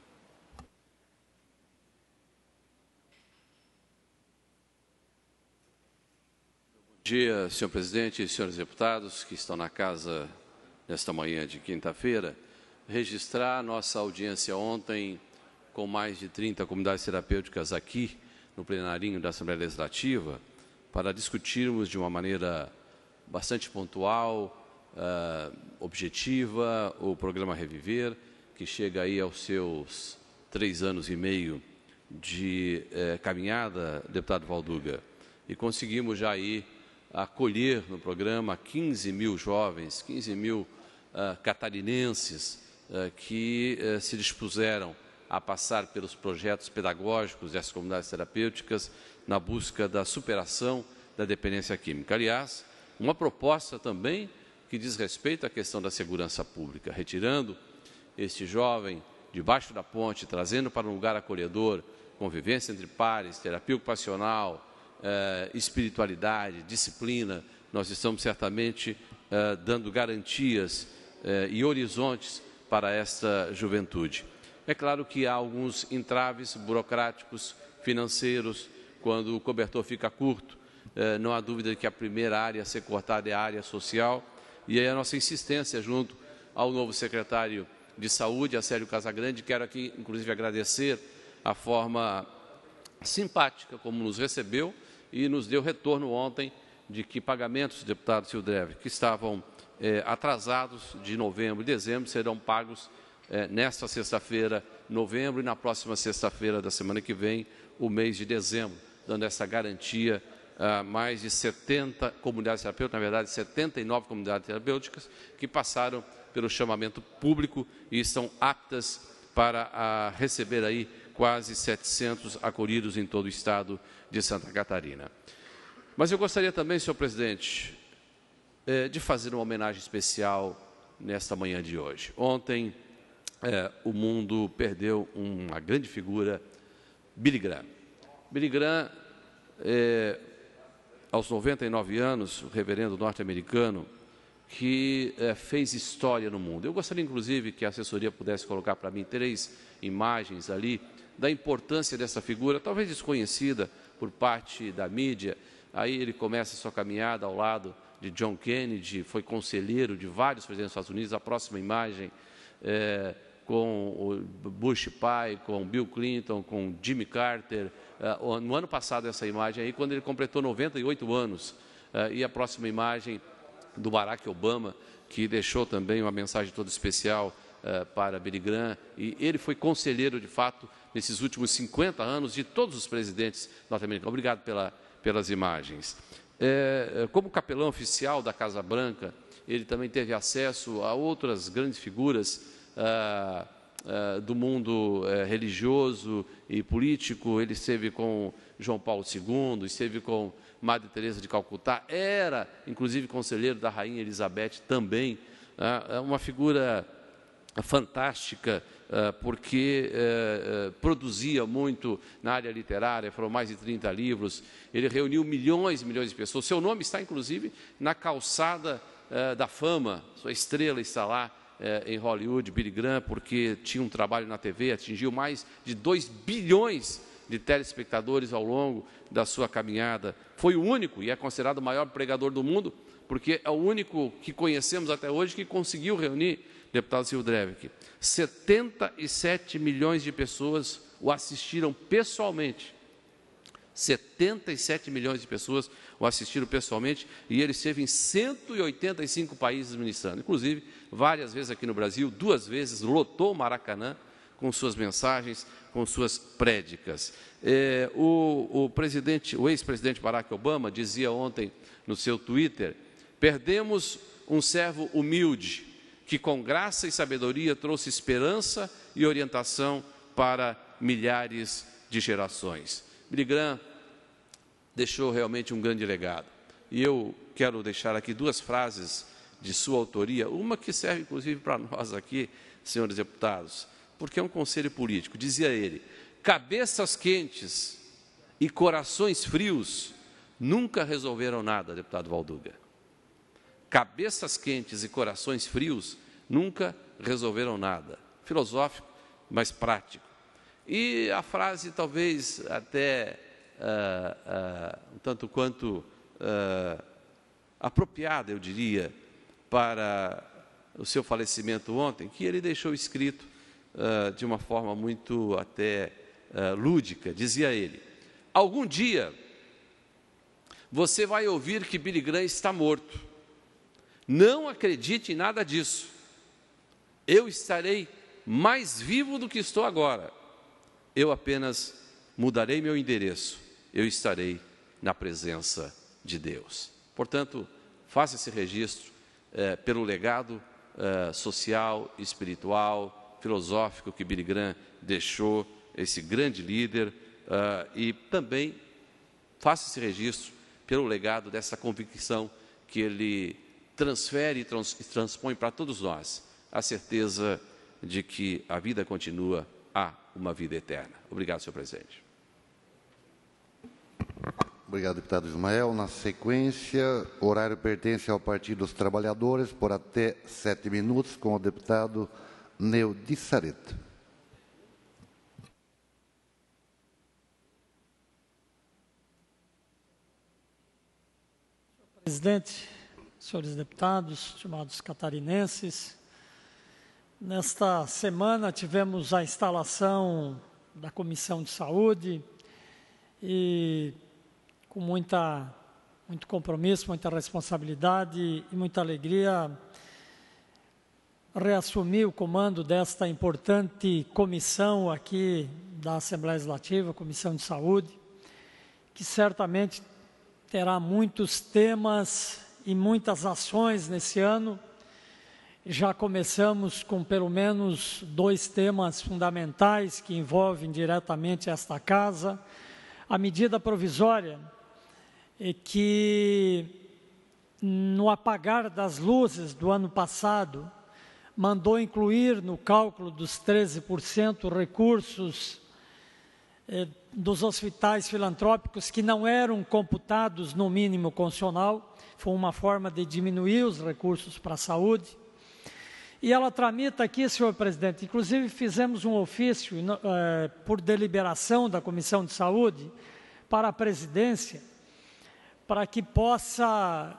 Bom dia, senhor presidente e senhores deputados que estão na casa nesta manhã de quinta-feira. Registrar a nossa audiência ontem com mais de trinta comunidades terapêuticas aqui no plenarinho da Assembleia Legislativa para discutirmos de uma maneira bastante pontual, Uh, objetiva, o programa Reviver, que chega aí aos seus três anos e meio de eh, caminhada, deputado Valduga, e conseguimos já aí acolher no programa quinze mil jovens, quinze mil uh, catarinenses uh, que uh, se dispuseram a passar pelos projetos pedagógicos dessas comunidades terapêuticas na busca da superação da dependência química. Aliás, uma proposta também que diz respeito à questão da segurança pública, retirando este jovem debaixo da ponte, trazendo para um lugar acolhedor, convivência entre pares, terapia ocupacional, eh, espiritualidade, disciplina. Nós estamos certamente eh, dando garantias eh, e horizontes para esta juventude. É claro que há alguns entraves burocráticos, financeiros, quando o cobertor fica curto. Eh, não há dúvida de que a primeira área a ser cortada é a área social. E aí a nossa insistência junto ao novo secretário de Saúde, a Célio Casagrande. Quero aqui, inclusive, agradecer a forma simpática como nos recebeu e nos deu retorno ontem de que pagamentos, deputado Sildreve, que estavam eh, atrasados de novembro e dezembro serão pagos eh, nesta sexta-feira, novembro, e na próxima sexta-feira da semana que vem, o mês de dezembro, dando essa garantia a mais de setenta comunidades terapêuticas, na verdade, setenta e nove comunidades terapêuticas, que passaram pelo chamamento público e estão aptas para a, receber aí quase setecentos acolhidos em todo o estado de Santa Catarina. Mas eu gostaria também, senhor presidente, de fazer uma homenagem especial nesta manhã de hoje. Ontem, é, o mundo perdeu uma grande figura, Billy Graham. Billy Graham, é, aos noventa e nove anos, o reverendo norte-americano, que é, fez história no mundo. Eu gostaria, inclusive, que a assessoria pudesse colocar para mim três imagens ali da importância dessa figura, talvez desconhecida por parte da mídia. Aí ele começa a sua caminhada ao lado de John Kennedy, foi conselheiro de vários presidentes dos Estados Unidos. A próxima imagem é com o Bush pai, com Bill Clinton, com Jimmy Carter. Uh, no ano passado, essa imagem aí, quando ele completou noventa e oito anos. Uh, e a próxima imagem do Barack Obama, que deixou também uma mensagem toda especial uh, para Billy Graham. E ele foi conselheiro, de fato, nesses últimos cinquenta anos, de todos os presidentes norte-americanos. Obrigado pela, pelas imagens. É, como capelão oficial da Casa Branca, ele também teve acesso a outras grandes figuras ah, ah, do mundo eh, religioso e político. Ele esteve com João Paulo segundo, esteve com Madre Teresa de Calcutá, era, inclusive, conselheiro da Rainha Elizabeth também, ah, uma figura fantástica, porque produzia muito na área literária, foram mais de trinta livros, ele reuniu milhões e milhões de pessoas. Seu nome está, inclusive, na calçada da fama, sua estrela está lá em Hollywood, Billy Graham, porque tinha um trabalho na T V, atingiu mais de dois bilhões de telespectadores ao longo da sua caminhada. Foi o único, e é considerado o maior pregador do mundo, porque é o único que conhecemos até hoje que conseguiu reunir, deputado Sildreve, setenta e sete milhões de pessoas o assistiram pessoalmente. setenta e sete milhões de pessoas o assistiram pessoalmente, e ele esteve em cento e oitenta e cinco países ministrando, inclusive várias vezes aqui no Brasil, duas vezes lotou o Maracanã com suas mensagens, com suas prédicas. É, o, o presidente, o ex-presidente Barack Obama dizia ontem no seu Twitter: perdemos um servo humilde, que com graça e sabedoria trouxe esperança e orientação para milhares de gerações. Billy Graham deixou realmente um grande legado. E eu quero deixar aqui duas frases de sua autoria, uma que serve inclusive para nós aqui, senhores deputados, porque é um conselho político. Dizia ele: cabeças quentes e corações frios nunca resolveram nada, deputado Valduga. Cabeças quentes e corações frios nunca resolveram nada. Filosófico, mas prático. E a frase talvez até uh, uh, um tanto quanto uh, apropriada, eu diria, para o seu falecimento ontem, que ele deixou escrito uh, de uma forma muito até uh, lúdica. Dizia ele: algum dia você vai ouvir que Billy Graham está morto. Não acredite em nada disso. Eu estarei mais vivo do que estou agora. Eu apenas mudarei meu endereço. Eu estarei na presença de Deus. Portanto, faça esse registro eh, pelo legado eh, social, espiritual, filosófico que Billy Graham deixou, esse grande líder, eh, e também faça esse registro pelo legado dessa convicção que ele transfere e trans, transpõe para todos nós a certeza de que a vida continua, há uma vida eterna. Obrigado, senhor presidente. Obrigado, deputado Ismael. Na sequência, o horário pertence ao Partido dos Trabalhadores por até sete minutos, com o deputado Neudi Sareta. Presidente, senhores deputados, estimados catarinenses, nesta semana tivemos a instalação da Comissão de Saúde e com muita muito compromisso, muita responsabilidade e muita alegria reassumir o comando desta importante comissão aqui da Assembleia Legislativa, Comissão de Saúde, que certamente terá muitos temas e muitas ações nesse ano. Já começamos com pelo menos dois temas fundamentais que envolvem diretamente esta casa. A medida provisória é que, no apagar das luzes do ano passado, mandou incluir no cálculo dos treze por cento recursos eh, dos hospitais filantrópicos que não eram computados no mínimo constitucional. Foi uma forma de diminuir os recursos para a saúde. E ela tramita aqui, senhor presidente, inclusive fizemos um ofício eh, por deliberação da Comissão de Saúde para a presidência, para que possa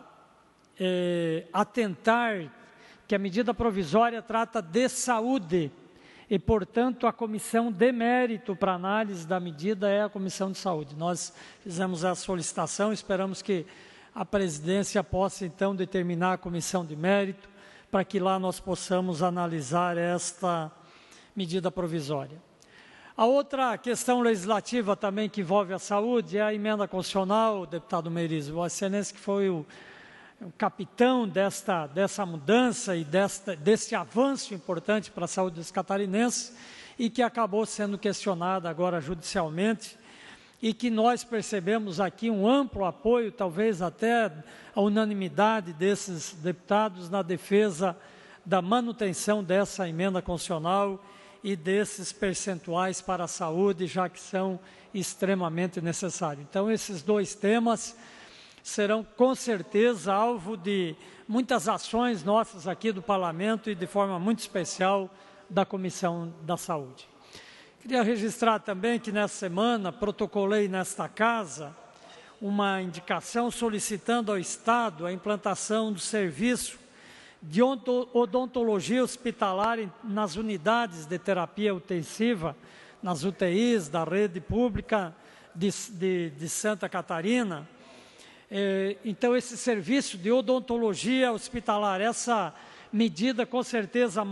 eh, atentar que a medida provisória trata de saúde e, portanto, a comissão de mérito para análise da medida é a Comissão de Saúde. Nós fizemos a solicitação, esperamos que a presidência possa, então, determinar a comissão de mérito para que lá nós possamos analisar esta medida provisória. A outra questão legislativa também que envolve a saúde é a emenda constitucional, deputado Meriz, Vossa Excelência, que foi o o capitão desta, dessa mudança e desta, desse avanço importante para a saúde dos catarinenses e que acabou sendo questionada agora judicialmente e que nós percebemos aqui um amplo apoio, talvez até a unanimidade desses deputados na defesa da manutenção dessa emenda constitucional e desses percentuais para a saúde, já que são extremamente necessários. Então, esses dois temas serão com certeza alvo de muitas ações nossas aqui do Parlamento e de forma muito especial da Comissão da Saúde. Queria registrar também que nessa semana protocolei nesta casa uma indicação solicitando ao Estado a implantação do serviço de odontologia hospitalar nas unidades de terapia intensiva, nas U T Is da rede pública de, de, de Santa Catarina. Então, esse serviço de odontologia hospitalar, essa medida com certeza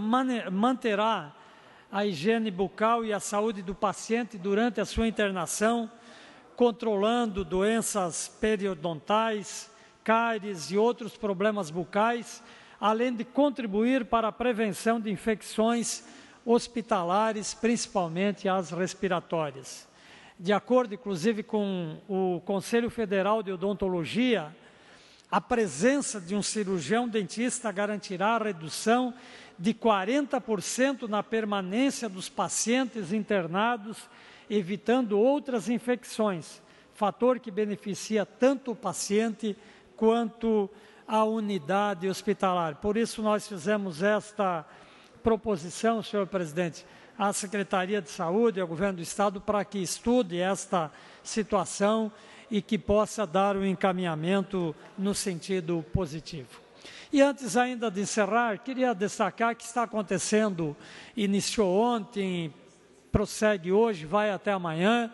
manterá a higiene bucal e a saúde do paciente durante a sua internação, controlando doenças periodontais, cáries e outros problemas bucais, além de contribuir para a prevenção de infecções hospitalares, principalmente as respiratórias. De acordo, inclusive, com o Conselho Federal de Odontologia, a presença de um cirurgião dentista garantirá a redução de quarenta por cento na permanência dos pacientes internados, evitando outras infecções, fator que beneficia tanto o paciente quanto a unidade hospitalar. Por isso, nós fizemos esta proposição, senhor presidente, à Secretaria de Saúde e ao Governo do Estado para que estude esta situação e que possa dar um encaminhamento no sentido positivo. E antes ainda de encerrar, queria destacar que está acontecendo, iniciou ontem, prossegue hoje, vai até amanhã,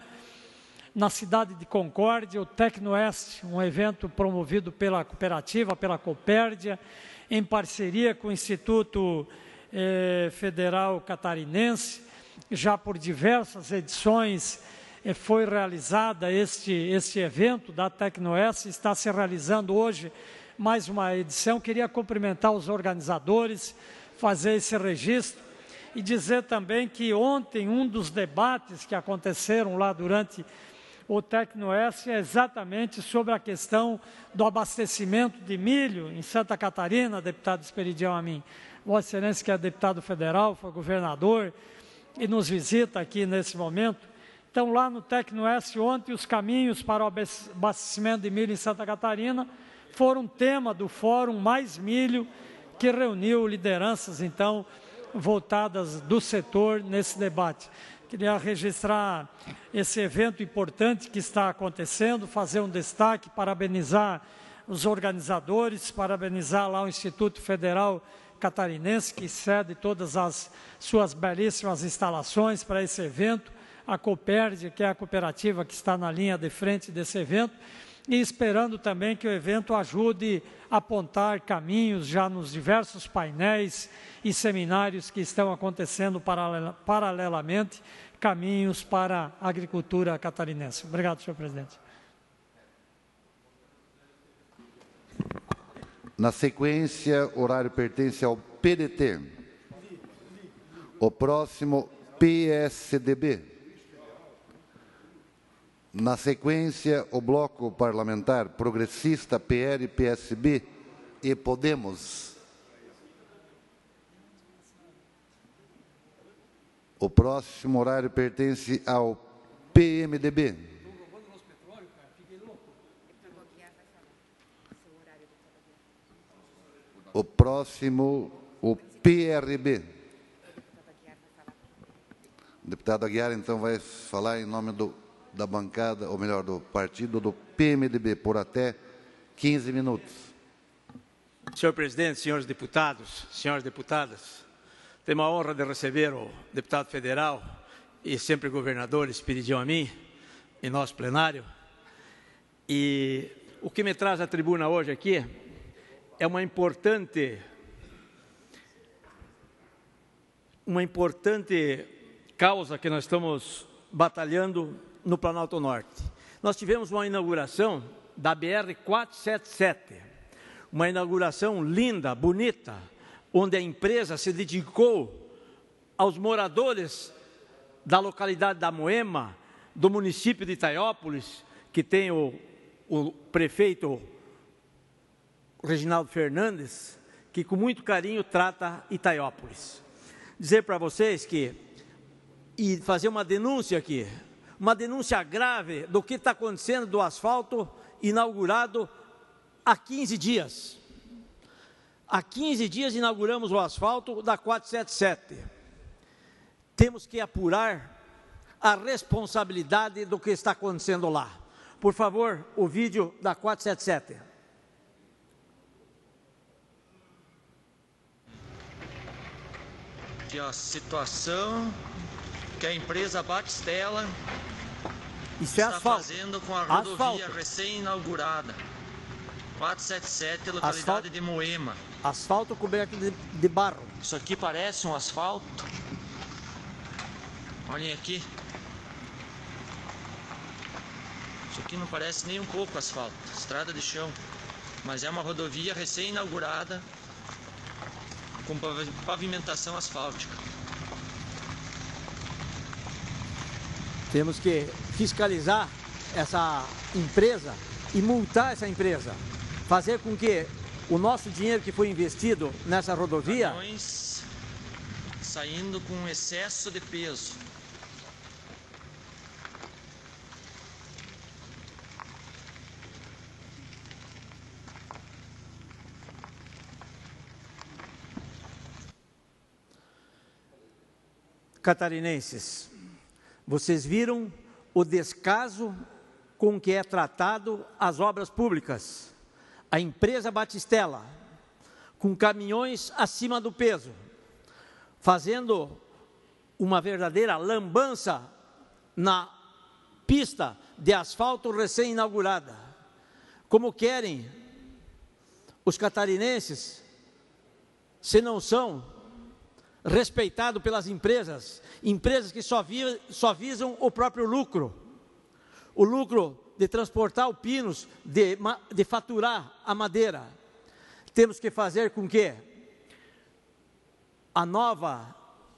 na cidade de Concórdia, o Tecnoeste, um evento promovido pela cooperativa, pela Copérdia, em parceria com o Instituto Eh, Federal Catarinense. Já por diversas edições eh, foi realizada este, este evento da Tecnoeste, está se realizando hoje mais uma edição. Queria cumprimentar os organizadores, fazer esse registro e dizer também que ontem um dos debates que aconteceram lá durante o Tecnoeste é exatamente sobre a questão do abastecimento de milho em Santa Catarina, deputado Esperidião Amin. Vossa Excelência, que é deputado federal, foi governador e nos visita aqui nesse momento. Então, lá no Tecnoeste, ontem, os caminhos para o abastecimento de milho em Santa Catarina foram tema do Fórum Mais Milho, que reuniu lideranças, então, voltadas do setor nesse debate. Queria registrar esse evento importante que está acontecendo, fazer um destaque, parabenizar os organizadores, parabenizar lá o Instituto Federal Catarinense, que cede todas as suas belíssimas instalações para esse evento, a Copérdia, que é a cooperativa que está na linha de frente desse evento, e esperando também que o evento ajude a apontar caminhos já nos diversos painéis e seminários que estão acontecendo paralela, paralelamente, caminhos para a agricultura catarinense. Obrigado, senhor presidente. Na sequência, o horário pertence ao P D T. O próximo, P S D B. Na sequência, o bloco parlamentar progressista, P L, P S B e Podemos. O próximo horário pertence ao P M D B. O próximo, o P R B. O deputado Aguiar, então, vai falar em nome do, da bancada, ou melhor, do partido do P M D B, por até quinze minutos. Senhor presidente, senhores deputados, senhoras deputadas, tenho a honra de receber o deputado federal e sempre governador Espiridião Amin em nosso plenário. E o que me traz à tribuna hoje aqui é uma importante, uma importante causa que nós estamos batalhando no Planalto Norte. Nós tivemos uma inauguração da B R quatrocentos e setenta e sete, uma inauguração linda, bonita, onde a empresa se dedicou aos moradores da localidade da Moema, do município de Itaiópolis, que tem o, o prefeito Reginaldo Fernandes, que com muito carinho trata Itaiópolis. Dizer para vocês que, e fazer uma denúncia aqui, uma denúncia grave do que está acontecendo do asfalto inaugurado há quinze dias. Há quinze dias inauguramos o asfalto da quatrocentos e setenta e sete. Temos que apurar a responsabilidade do que está acontecendo lá. Por favor, o vídeo da quatrocentos e setenta e sete. Aqui a situação que a empresa Batistella Isso é está asfalto. fazendo com a rodovia Asfalto. recém-inaugurada. quatrocentos e setenta e sete, localidade Asfalto. de Moema. Asfalto coberto de, de barro. Isso aqui parece um asfalto. Olhem aqui. Isso aqui não parece nem um pouco asfalto, estrada de chão. Mas é uma rodovia recém-inaugurada com pavimentação asfáltica. Temos que fiscalizar essa empresa e multar essa empresa. Fazer com que o nosso dinheiro que foi investido nessa rodovia... Caminhões saindo com excesso de peso. Catarinenses, vocês viram o descaso com que é tratado as obras públicas. A empresa Batistella, com caminhões acima do peso, fazendo uma verdadeira lambança na pista de asfalto recém-inaugurada. Como querem os catarinenses, se não são respeitado pelas empresas, empresas que só, vi, só visam o próprio lucro, o lucro de transportar o pinos, de, de faturar a madeira. Temos que fazer com que a nova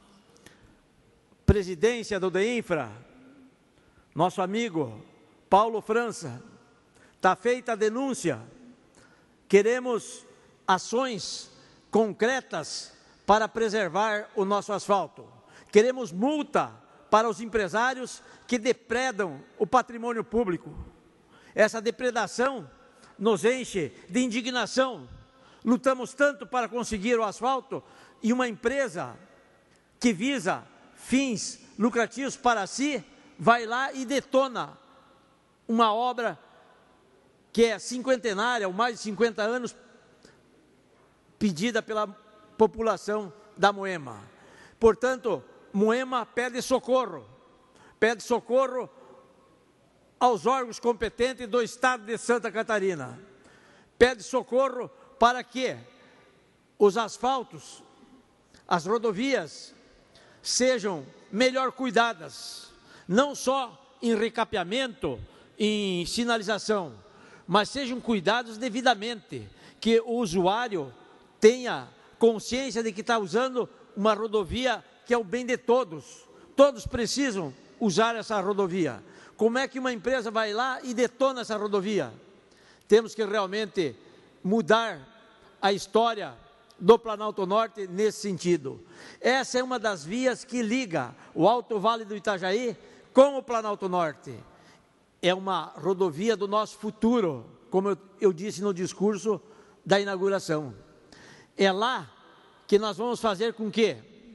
presidência do DEINFRA, nosso amigo Paulo França, está feita a denúncia, queremos ações concretas para preservar o nosso asfalto. Queremos multa para os empresários que depredam o patrimônio público. Essa depredação nos enche de indignação. Lutamos tanto para conseguir o asfalto e uma empresa que visa fins lucrativos para si, vai lá e detona uma obra que é cinquentenária, ou mais de cinquenta anos, pedida pela população da Moema. Portanto, Moema pede socorro, pede socorro aos órgãos competentes do Estado de Santa Catarina. Pede socorro para que os asfaltos, as rodovias, sejam melhor cuidadas, não só em recapeamento, em sinalização, mas sejam cuidados devidamente, que o usuário tenha consciência de que está usando uma rodovia que é o bem de todos. Todos precisam usar essa rodovia. Como é que uma empresa vai lá e detona essa rodovia? Temos que realmente mudar a história do Planalto Norte nesse sentido. Essa é uma das vias que liga o Alto Vale do Itajaí com o Planalto Norte. É uma rodovia do nosso futuro, como eu, eu disse no discurso da inauguração. É lá que nós vamos fazer com que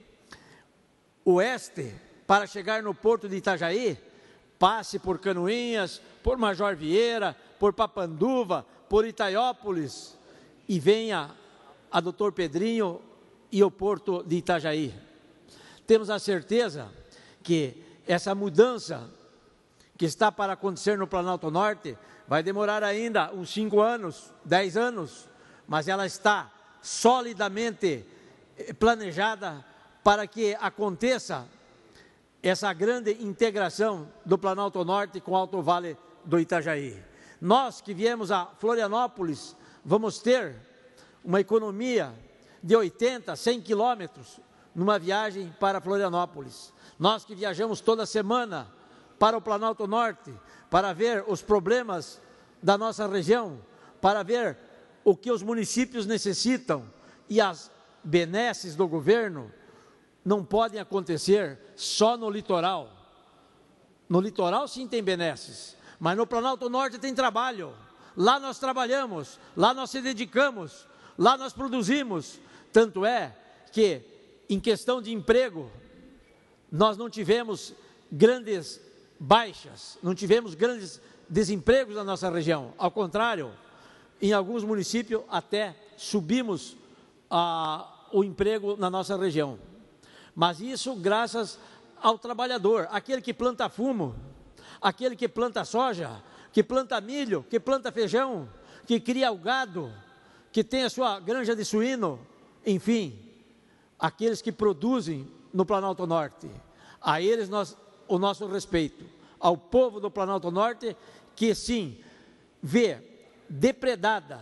o oeste, para chegar no porto de Itajaí, passe por Canoinhas, por Major Vieira, por Papanduva, por Itaiópolis e venha a doutor Pedrinho e o porto de Itajaí. Temos a certeza que essa mudança que está para acontecer no Planalto Norte vai demorar ainda uns cinco anos, dez anos, mas ela está solidamente planejada para que aconteça essa grande integração do Planalto Norte com o Alto Vale do Itajaí. Nós que viemos a Florianópolis, vamos ter uma economia de oitenta, cem quilômetros numa viagem para Florianópolis. Nós que viajamos toda semana para o Planalto Norte, para ver os problemas da nossa região, para ver o que os municípios necessitam e as benesses do governo, não podem acontecer só no litoral. No litoral sim tem benesses, mas no Planalto Norte tem trabalho. Lá nós trabalhamos, lá nós se dedicamos, lá nós produzimos. Tanto é que, em questão de emprego, nós não tivemos grandes baixas, não tivemos grandes desempregos na nossa região. Ao contrário, em alguns municípios até subimos ah, o emprego na nossa região. Mas isso graças ao trabalhador, aquele que planta fumo, aquele que planta soja, que planta milho, que planta feijão, que cria o gado, que tem a sua granja de suíno, enfim, aqueles que produzem no Planalto Norte. A eles nós, o nosso respeito, ao povo do Planalto Norte, que sim, vê depredada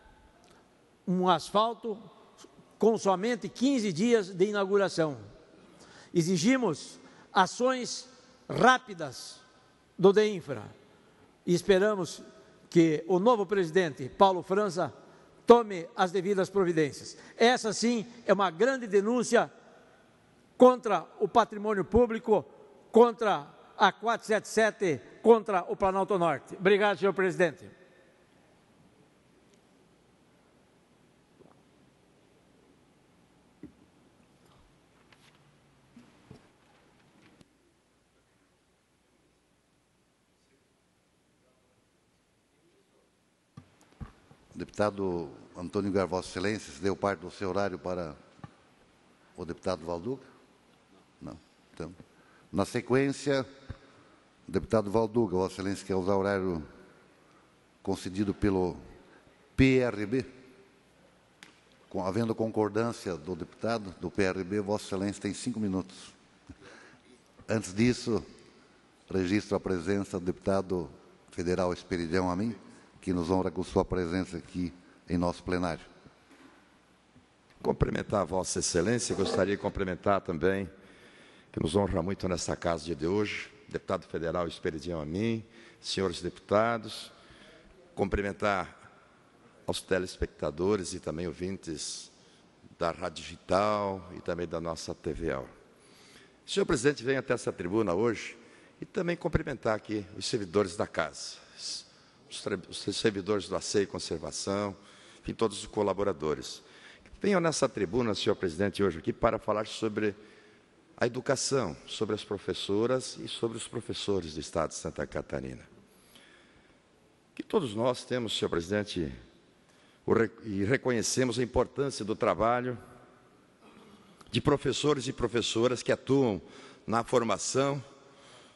um asfalto com somente quinze dias de inauguração. Exigimos ações rápidas do DEINFRA e esperamos que o novo presidente, Paulo França, tome as devidas providências. Essa sim é uma grande denúncia contra o patrimônio público, contra a quatrocentos e setenta e sete, contra o Planalto Norte. Obrigado, senhor presidente. Deputado Antônio Gar, Vossa Excelência, se deu parte do seu horário para o deputado Valduga? Não. Então, na sequência, deputado Valduga, Vossa Excelência quer usar o horário concedido pelo P R B? Com, havendo concordância do deputado do P R B, Vossa Excelência tem cinco minutos. Antes disso, registro a presença do deputado federal Esperidião Amin, que nos honra com sua presença aqui em nosso plenário. Cumprimentar a Vossa Excelência, gostaria de cumprimentar também, que nos honra muito nesta casa de hoje, deputado federal Esperidião Amin, senhores deputados, cumprimentar aos telespectadores e também ouvintes da Rádio Digital e também da nossa T V Aula. O senhor presidente vem até essa tribuna hoje e também cumprimentar aqui os servidores da casa, os servidores do Asseio e Conservação, enfim, todos os colaboradores. Venham nessa tribuna, senhor presidente, hoje aqui para falar sobre a educação, sobre as professoras e sobre os professores do Estado de Santa Catarina. Que todos nós temos, senhor presidente, o, e reconhecemos a importância do trabalho de professores e professoras que atuam na formação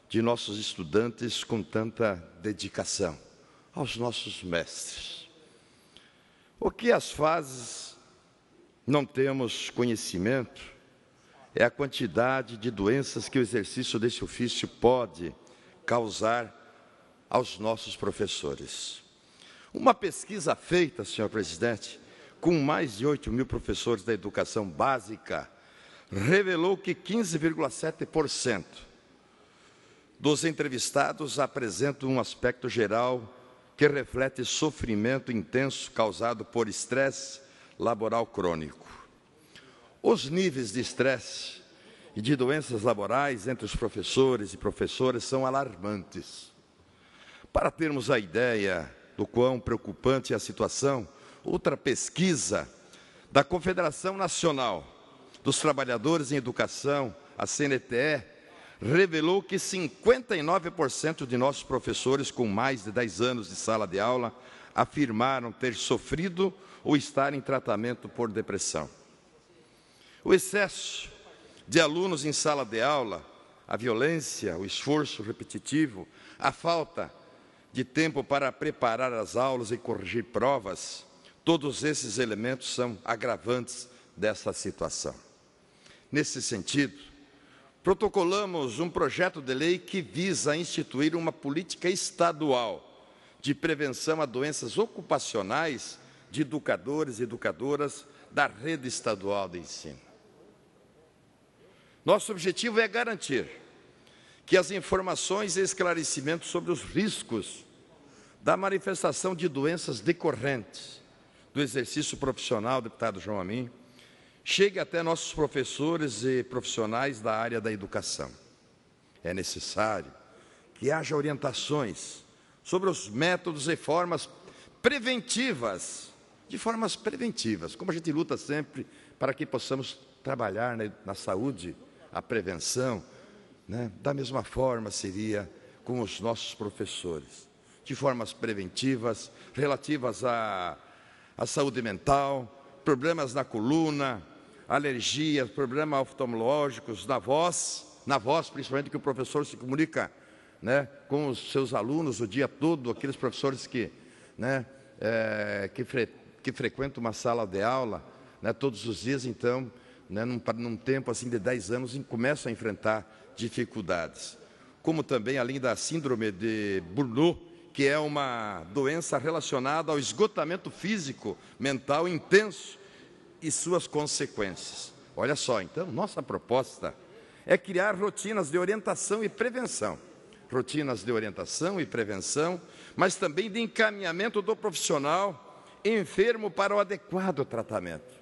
de nossos estudantes com tanta dedicação, aos nossos mestres. O que as fases não temos conhecimento é a quantidade de doenças que o exercício desse ofício pode causar aos nossos professores. Uma pesquisa feita, senhor presidente, com mais de oito mil professores da educação básica, revelou que quinze vírgula sete por cento dos entrevistados apresentam um aspecto geral que reflete sofrimento intenso causado por estresse laboral crônico. Os níveis de estresse e de doenças laborais entre os professores e professoras são alarmantes. Para termos a ideia do quão preocupante é a situação, outra pesquisa da Confederação Nacional dos Trabalhadores em Educação, a C N T E, revelou que cinquenta e nove por cento de nossos professores com mais de dez anos de sala de aula afirmaram ter sofrido ou estar em tratamento por depressão. O excesso de alunos em sala de aula, a violência, o esforço repetitivo, a falta de tempo para preparar as aulas e corrigir provas, todos esses elementos são agravantes dessa situação. Nesse sentido, protocolamos um projeto de lei que visa instituir uma política estadual de prevenção a doenças ocupacionais de educadores e educadoras da rede estadual de ensino. Nosso objetivo é garantir que as informações e esclarecimentos sobre os riscos da manifestação de doenças decorrentes do exercício profissional, deputado João Amin, chegue até nossos professores e profissionais da área da educação. É necessário que haja orientações sobre os métodos e formas preventivas, de formas preventivas, como a gente luta sempre para que possamos trabalhar na, na saúde, a prevenção, né? Da mesma forma seria com os nossos professores, de formas preventivas, relativas à, à saúde mental, problemas na coluna, alergias, problemas oftalmológicos, na voz, na voz, principalmente que o professor se comunica, né, com os seus alunos o dia todo, aqueles professores que, né, é, que, fre, que frequentam uma sala de aula, né, todos os dias, então, né, num, num tempo assim de dez anos, começam a enfrentar dificuldades. Como também, além da síndrome de Burnout, que é uma doença relacionada ao esgotamento físico, mental intenso e suas consequências. Olha só, então, nossa proposta é criar rotinas de orientação e prevenção. Rotinas de orientação e prevenção, mas também de encaminhamento do profissional enfermo para o adequado tratamento.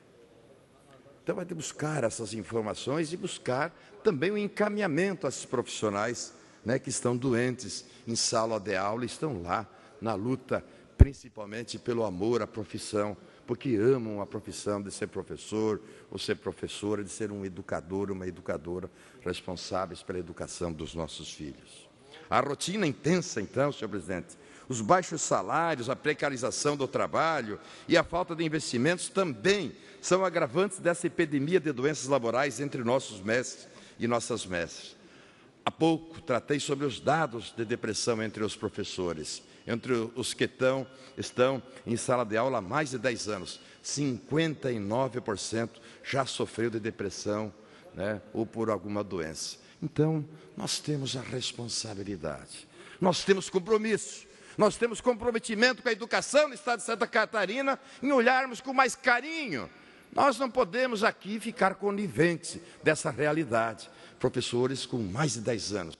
Então, vai ter que buscar essas informações e buscar também o encaminhamento a esses profissionais, né, que estão doentes em sala de aula e estão lá na luta, principalmente pelo amor à profissão, porque amam a profissão de ser professor ou ser professora, de ser um educador, uma educadora responsáveis pela educação dos nossos filhos. A rotina intensa, então, senhor presidente, os baixos salários, a precarização do trabalho e a falta de investimentos também são agravantes dessa epidemia de doenças laborais entre nossos mestres e nossas mestras. Há pouco tratei sobre os dados de depressão entre os professores, entre os que estão, estão em sala de aula há mais de dez anos. cinquenta e nove por cento já sofreu de depressão, né, ou por alguma doença. Então, nós temos a responsabilidade, nós temos compromisso, nós temos comprometimento com a educação no estado de Santa Catarina em olharmos com mais carinho. Nós não podemos aqui ficar coniventes dessa realidade. Professores com mais de dez anos.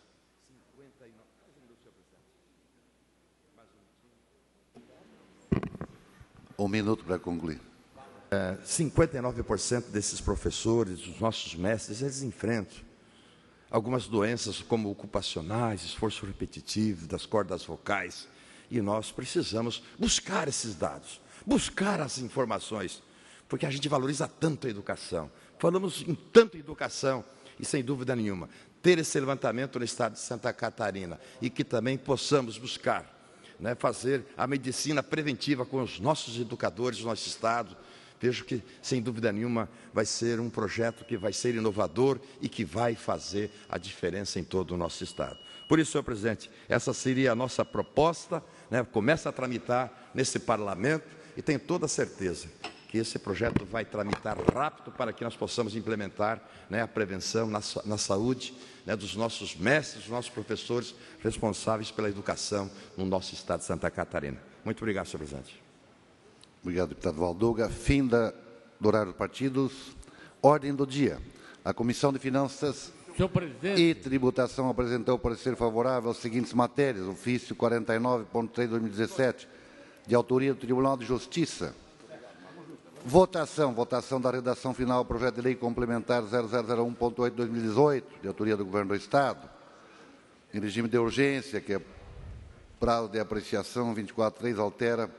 Um minuto para concluir. É, cinquenta e nove por cento desses professores, os nossos mestres, eles enfrentam algumas doenças como ocupacionais, esforço repetitivo, das cordas vocais. E nós precisamos buscar esses dados, buscar as informações, porque a gente valoriza tanto a educação. Falamos em tanto educação e, sem dúvida nenhuma, ter esse levantamento no estado de Santa Catarina e que também possamos buscar, né, fazer a medicina preventiva com os nossos educadores do nosso estado, vejo que, sem dúvida nenhuma, vai ser um projeto que vai ser inovador e que vai fazer a diferença em todo o nosso Estado. Por isso, senhor presidente, essa seria a nossa proposta, né? Começa a tramitar nesse parlamento e tenho toda a certeza que esse projeto vai tramitar rápido para que nós possamos implementar, né, a prevenção na, na saúde, né, dos nossos mestres, dos nossos professores responsáveis pela educação no nosso Estado de Santa Catarina. Muito obrigado, senhor presidente. Obrigado, deputado Valduga. Fim da, do horário dos partidos. Ordem do dia. A Comissão de Finanças e Tributação apresentou parecer favorável às seguintes matérias. Ofício quarenta e nove ponto três de dois mil e dezessete, de autoria do Tribunal de Justiça. Votação. Votação da redação final do projeto de lei complementar zero zero zero um ponto oito de dois mil e dezoito, de autoria do Governo do Estado. Em regime de urgência, que é prazo de apreciação vinte e quatro três, altera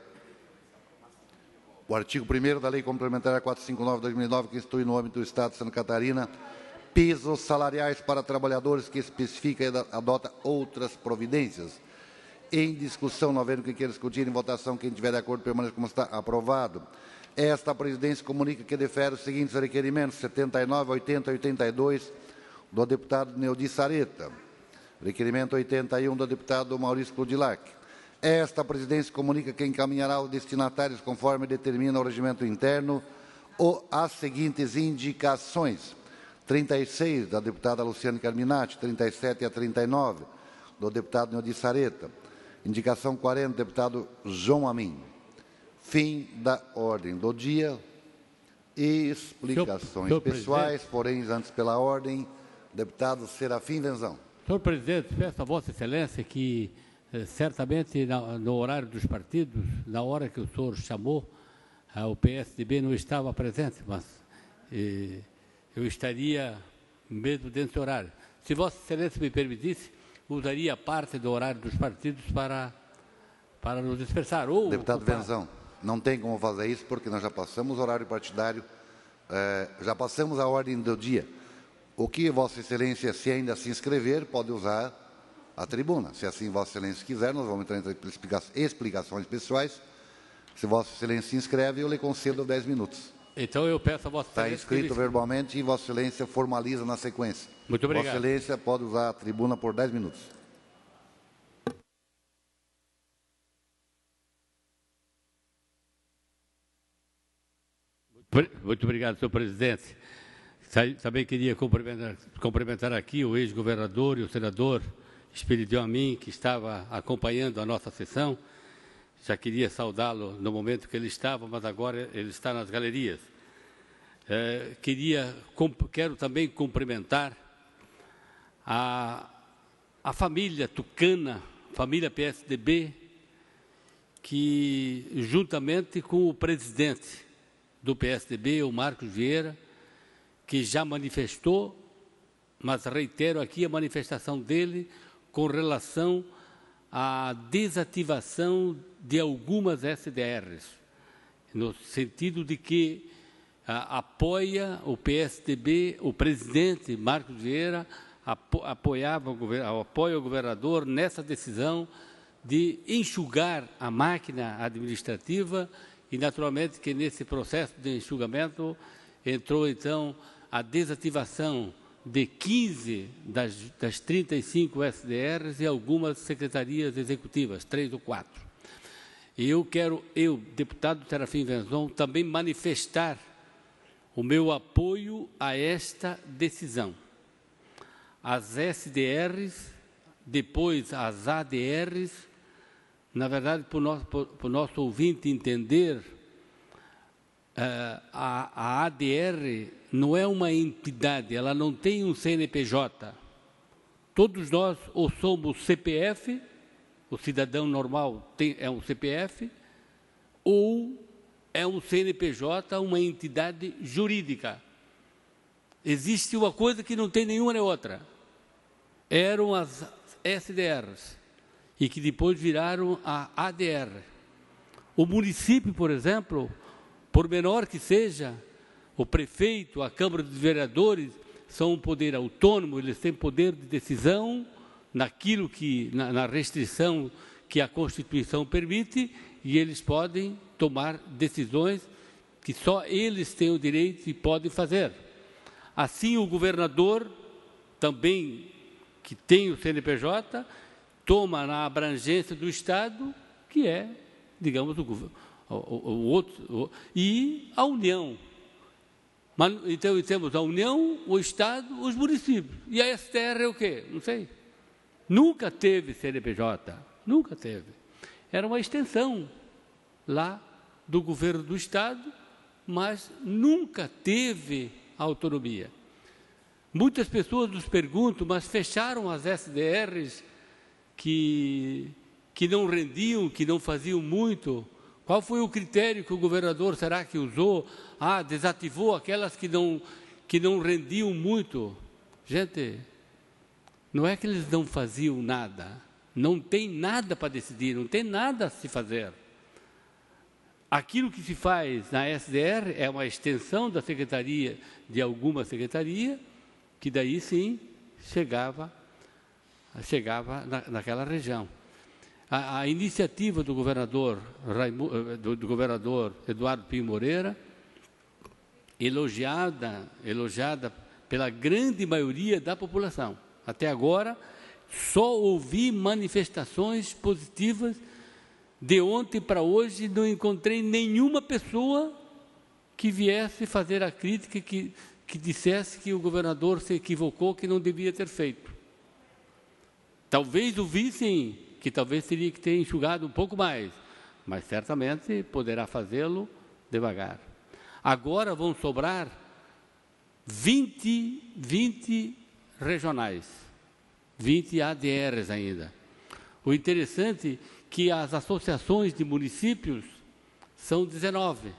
o artigo primeiro da Lei Complementar quatrocentos e cinquenta e nove de dois mil e nove, que institui no âmbito do Estado de Santa Catarina pisos salariais para trabalhadores, que especifica e adota outras providências. Em discussão, não havendo quem queira discutir, em votação, quem tiver de acordo permaneça como está. Aprovado. Esta presidência comunica que defere os seguintes requerimentos: setenta e nove, oitenta e oitenta e dois, do deputado Neudi Sareta. Requerimento oitenta e um, do deputado Maurício Codilac. Esta presidência comunica que encaminhará aos destinatários, conforme determina o regimento interno, ou as seguintes indicações: trinta e seis, da deputada Luciane Carminati, trinta e sete a trinta e nove, do deputado Neudi Sareta. Indicação quarenta, deputado João Amin. Fim da ordem do dia. Explicações senhor, senhor pessoais, porém, antes pela ordem, deputado Serafim Venzão. Senhor presidente, peço a Vossa Excelência que, eh, certamente, na, no horário dos partidos, na hora que o senhor chamou, eh, o P S D B não estava presente, mas eh, eu estaria mesmo dentro do horário. Se Vossa Excelência me permitisse, usaria parte do horário dos partidos para, para nos dispersar. Ou deputado ocupar. Venzão, não tem como fazer isso, porque nós já passamos o horário partidário, eh, já passamos a ordem do dia. O que Vossa Excelência, se ainda se inscrever, pode usar a tribuna. Se assim Vossa Excelência quiser, nós vamos entrar em explicações pessoais. Se Vossa Excelência se inscreve, eu lhe concedo dez minutos. Então eu peço a Vossa Excelência... Está inscrito verbalmente e Vossa Excelência formaliza na sequência. Muito obrigado. Vossa Excelência pode usar a tribuna por dez minutos. Muito obrigado, senhor presidente. Também queria cumprimentar, cumprimentar aqui o ex-governador e o senador Esperidião Amin, que estava acompanhando a nossa sessão. Já queria saudá-lo no momento que ele estava, mas agora ele está nas galerias. É, queria, com, quero também cumprimentar a, a família tucana, família P S D B, que, juntamente com o presidente do P S D B, o Marcos Vieira, que já manifestou, mas reitero aqui a manifestação dele com relação à desativação de algumas S D Rs, no sentido de que a, apoia o P S D B, o presidente Marcos Vieira apo, apoiava o, apoia o governador nessa decisão de enxugar a máquina administrativa e, naturalmente, que nesse processo de enxugamento entrou, então, a desativação de quinze das, das trinta e cinco S D Rs e algumas secretarias executivas, três ou quatro. E eu quero, eu, deputado Serafim Venzão, também manifestar o meu apoio a esta decisão. As S D Rs, depois as A D Rs, na verdade, para o nosso, para o nosso ouvinte entender, uh, a, a A D R não é uma entidade, ela não tem um C N P J. Todos nós ou somos C P F, o cidadão normal tem, é um C P F, ou é um C N P J, uma entidade jurídica. Existe uma coisa que não tem nenhuma nem outra. Eram as S D Rs. E que depois viraram a A D R. O município, por exemplo, por menor que seja, o prefeito, a Câmara dos Vereadores são um poder autônomo, eles têm poder de decisão naquilo que, na, na restrição que a Constituição permite, e eles podem tomar decisões que só eles têm o direito e podem fazer. Assim, o governador, também que tem o C N P J, toma na abrangência do Estado, que é, digamos, o, o, o outro, o, e a União. Mas, então, temos a União, o Estado, os municípios. E a S T R é o quê? Não sei. Nunca teve C N P J, nunca teve. Era uma extensão lá do governo do Estado, mas nunca teve autonomia. Muitas pessoas nos perguntam, mas fecharam as S D Rs que, que não rendiam, que não faziam muito. Qual foi o critério que o governador, será que usou? Ah, desativou aquelas que não, que não rendiam muito. Gente, não é que eles não faziam nada, não tem nada para decidir, não tem nada a se fazer. Aquilo que se faz na S D R é uma extensão da secretaria, de alguma secretaria, que daí sim chegava, chegava na, naquela região. A, a iniciativa do governador, Raimundo, do, do governador Eduardo Pinho Moreira, elogiada, elogiada pela grande maioria da população. Até agora, só ouvi manifestações positivas. De ontem para hoje, não encontrei nenhuma pessoa que viesse fazer a crítica, que, que dissesse que o governador se equivocou, que não devia ter feito. Talvez o sim, que talvez teria que ter enxugado um pouco mais, mas certamente poderá fazê-lo devagar. Agora vão sobrar vinte, vinte regionais, vinte A D Rs ainda. O interessante é que as associações de municípios são dezenove,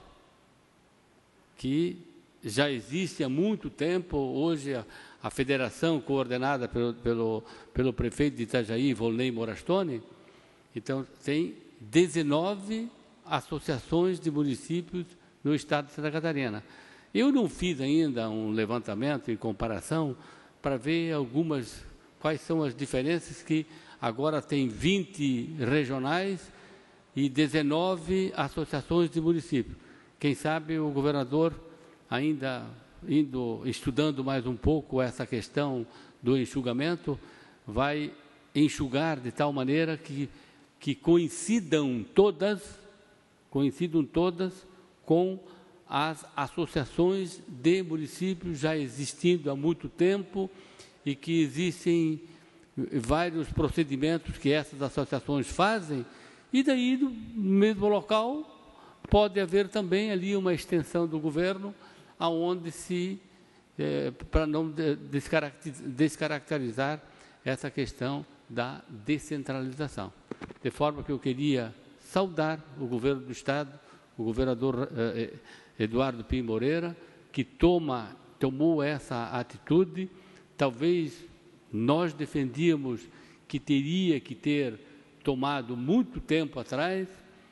que já existe há muito tempo. Hoje a, a federação coordenada pelo, pelo, pelo prefeito de Itajaí, Volney Morastone, então tem dezenove associações de municípios no estado de Santa Catarina. Eu não fiz ainda um levantamento em comparação para ver algumas, quais são as diferenças que agora tem vinte regionais e dezenove associações de municípios. Quem sabe o governador, ainda indo, estudando mais um pouco essa questão do enxugamento, vai enxugar de tal maneira que, que coincidam todas, coincidam todas com as associações de municípios já existindo há muito tempo e que existem vários procedimentos que essas associações fazem, e daí, no mesmo local, pode haver também ali uma extensão do governo, aonde se, é, para não descaracterizar essa questão da descentralização. De forma que eu queria saudar o governo do Estado, o governador eh, Eduardo Pinho Moreira, que toma, tomou essa atitude. Talvez nós defendíamos que teria que ter tomado muito tempo atrás,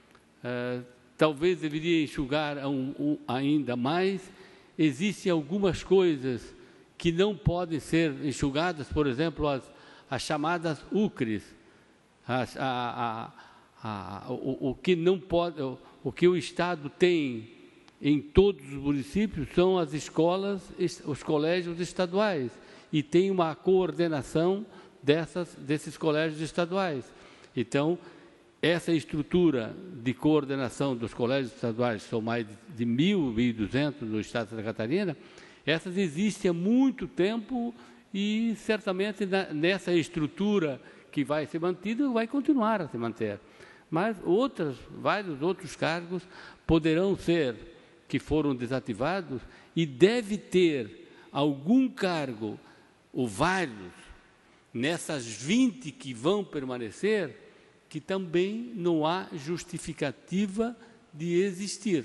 uh, talvez deveria enxugar um, um, ainda mais. Existem algumas coisas que não podem ser enxugadas, por exemplo, as, as chamadas U C R Es, as, a, a, a, o, o que não pode, o, o que o Estado tem em todos os municípios são as escolas, os colégios estaduais, e tem uma coordenação dessas, desses colégios estaduais. Então, essa estrutura de coordenação dos colégios estaduais, são mais de mil, mil e duzentos no estado de Santa Catarina, essas existem há muito tempo e, certamente, na, nessa estrutura que vai ser mantida, vai continuar a se manter. Mas outras, vários outros cargos poderão ser, que foram desativados, e deve ter algum cargo, ou vários, nessas vinte que vão permanecer, que também não há justificativa de existir,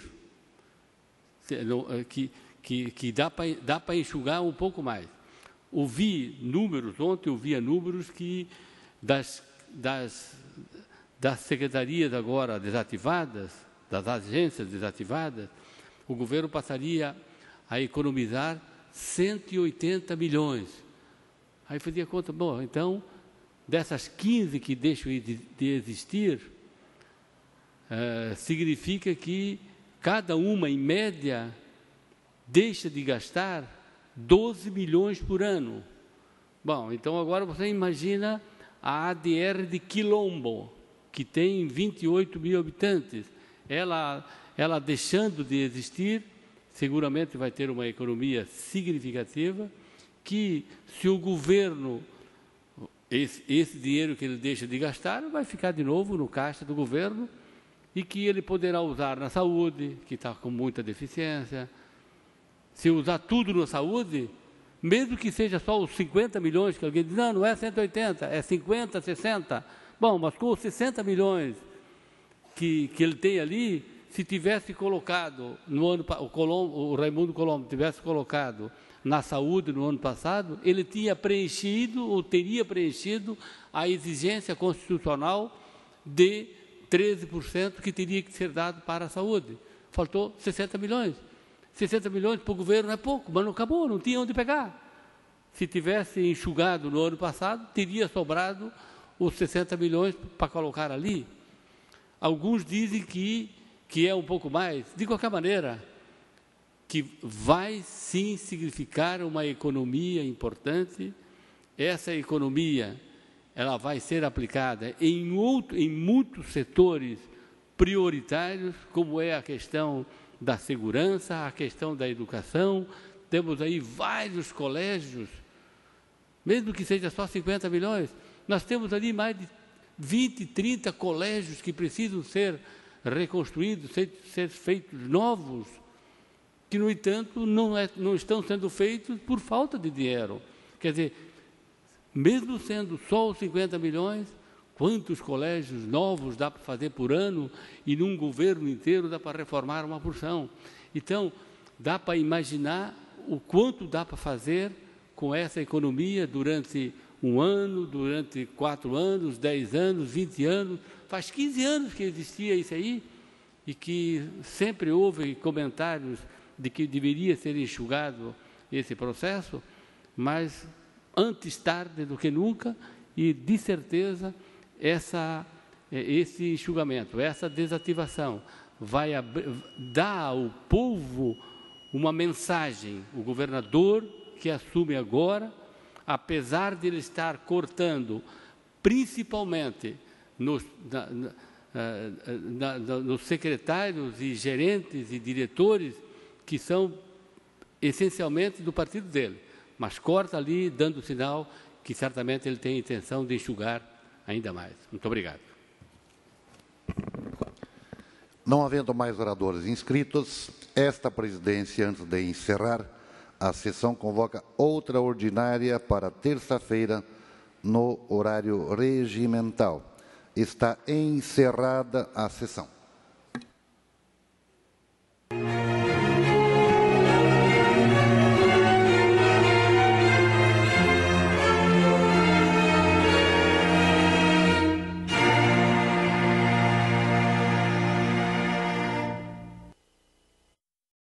que, que, que dá para dá para enxugar um pouco mais. Ouvi números, ontem eu via números que das, das, das secretarias agora desativadas, das agências desativadas, o governo passaria a economizar cento e oitenta milhões. Aí fazia conta, bom, então, dessas quinze que deixam de, de existir, uh, significa que cada uma, em média, deixa de gastar doze milhões por ano. Bom, então agora você imagina a A D R de Quilombo, que tem vinte e oito mil habitantes. Ela, ela deixando de existir, seguramente vai ter uma economia significativa, que se o governo, esse, esse dinheiro que ele deixa de gastar, vai ficar de novo no caixa do governo, e que ele poderá usar na saúde, que está com muita deficiência. Se usar tudo na saúde, mesmo que seja só os cinquenta milhões, que alguém diz, não, não é cento e oitenta, é cinquenta, sessenta. Bom, mas com os sessenta milhões que, que ele tem ali, se tivesse colocado, no ano, o, Colombo, o Raimundo Colombo tivesse colocado na saúde no ano passado, ele tinha preenchido, ou teria preenchido, a exigência constitucional de treze por cento que teria que ser dado para a saúde. Faltou sessenta milhões. sessenta milhões para o governo é pouco, mas não acabou, não tinha onde pegar. Se tivesse enxugado no ano passado, teria sobrado os sessenta milhões para colocar ali. Alguns dizem que, que é um pouco mais. De qualquer maneira, que vai sim significar uma economia importante. Essa economia ela vai ser aplicada em, outro, em muitos setores prioritários, como é a questão da segurança, a questão da educação. Temos aí vários colégios, mesmo que seja só cinquenta milhões, nós temos ali mais de vinte, trinta colégios que precisam ser reconstruídos, ser, ser feitos novos, que, no entanto, não, é, não estão sendo feitos por falta de dinheiro. Quer dizer, mesmo sendo só os cinquenta milhões, quantos colégios novos dá para fazer por ano e num governo inteiro dá para reformar uma porção? Então, dá para imaginar o quanto dá para fazer com essa economia durante um ano, durante quatro anos, dez anos, vinte anos. Faz quinze anos que existia isso aí e que sempre houve comentários de que deveria ser enxugado esse processo, mas antes tarde do que nunca, e de certeza essa, esse enxugamento, essa desativação vai dar ao povo uma mensagem. O governador que assume agora, apesar de ele estar cortando principalmente nos, na, na, na, nos secretários e gerentes e diretores que são essencialmente do partido dele, mas corta ali dando sinal que certamente ele tem a intenção de enxugar ainda mais. Muito obrigado. Não havendo mais oradores inscritos, esta presidência, antes de encerrar a sessão, convoca outra ordinária para terça-feira, no horário regimental. Está encerrada a sessão.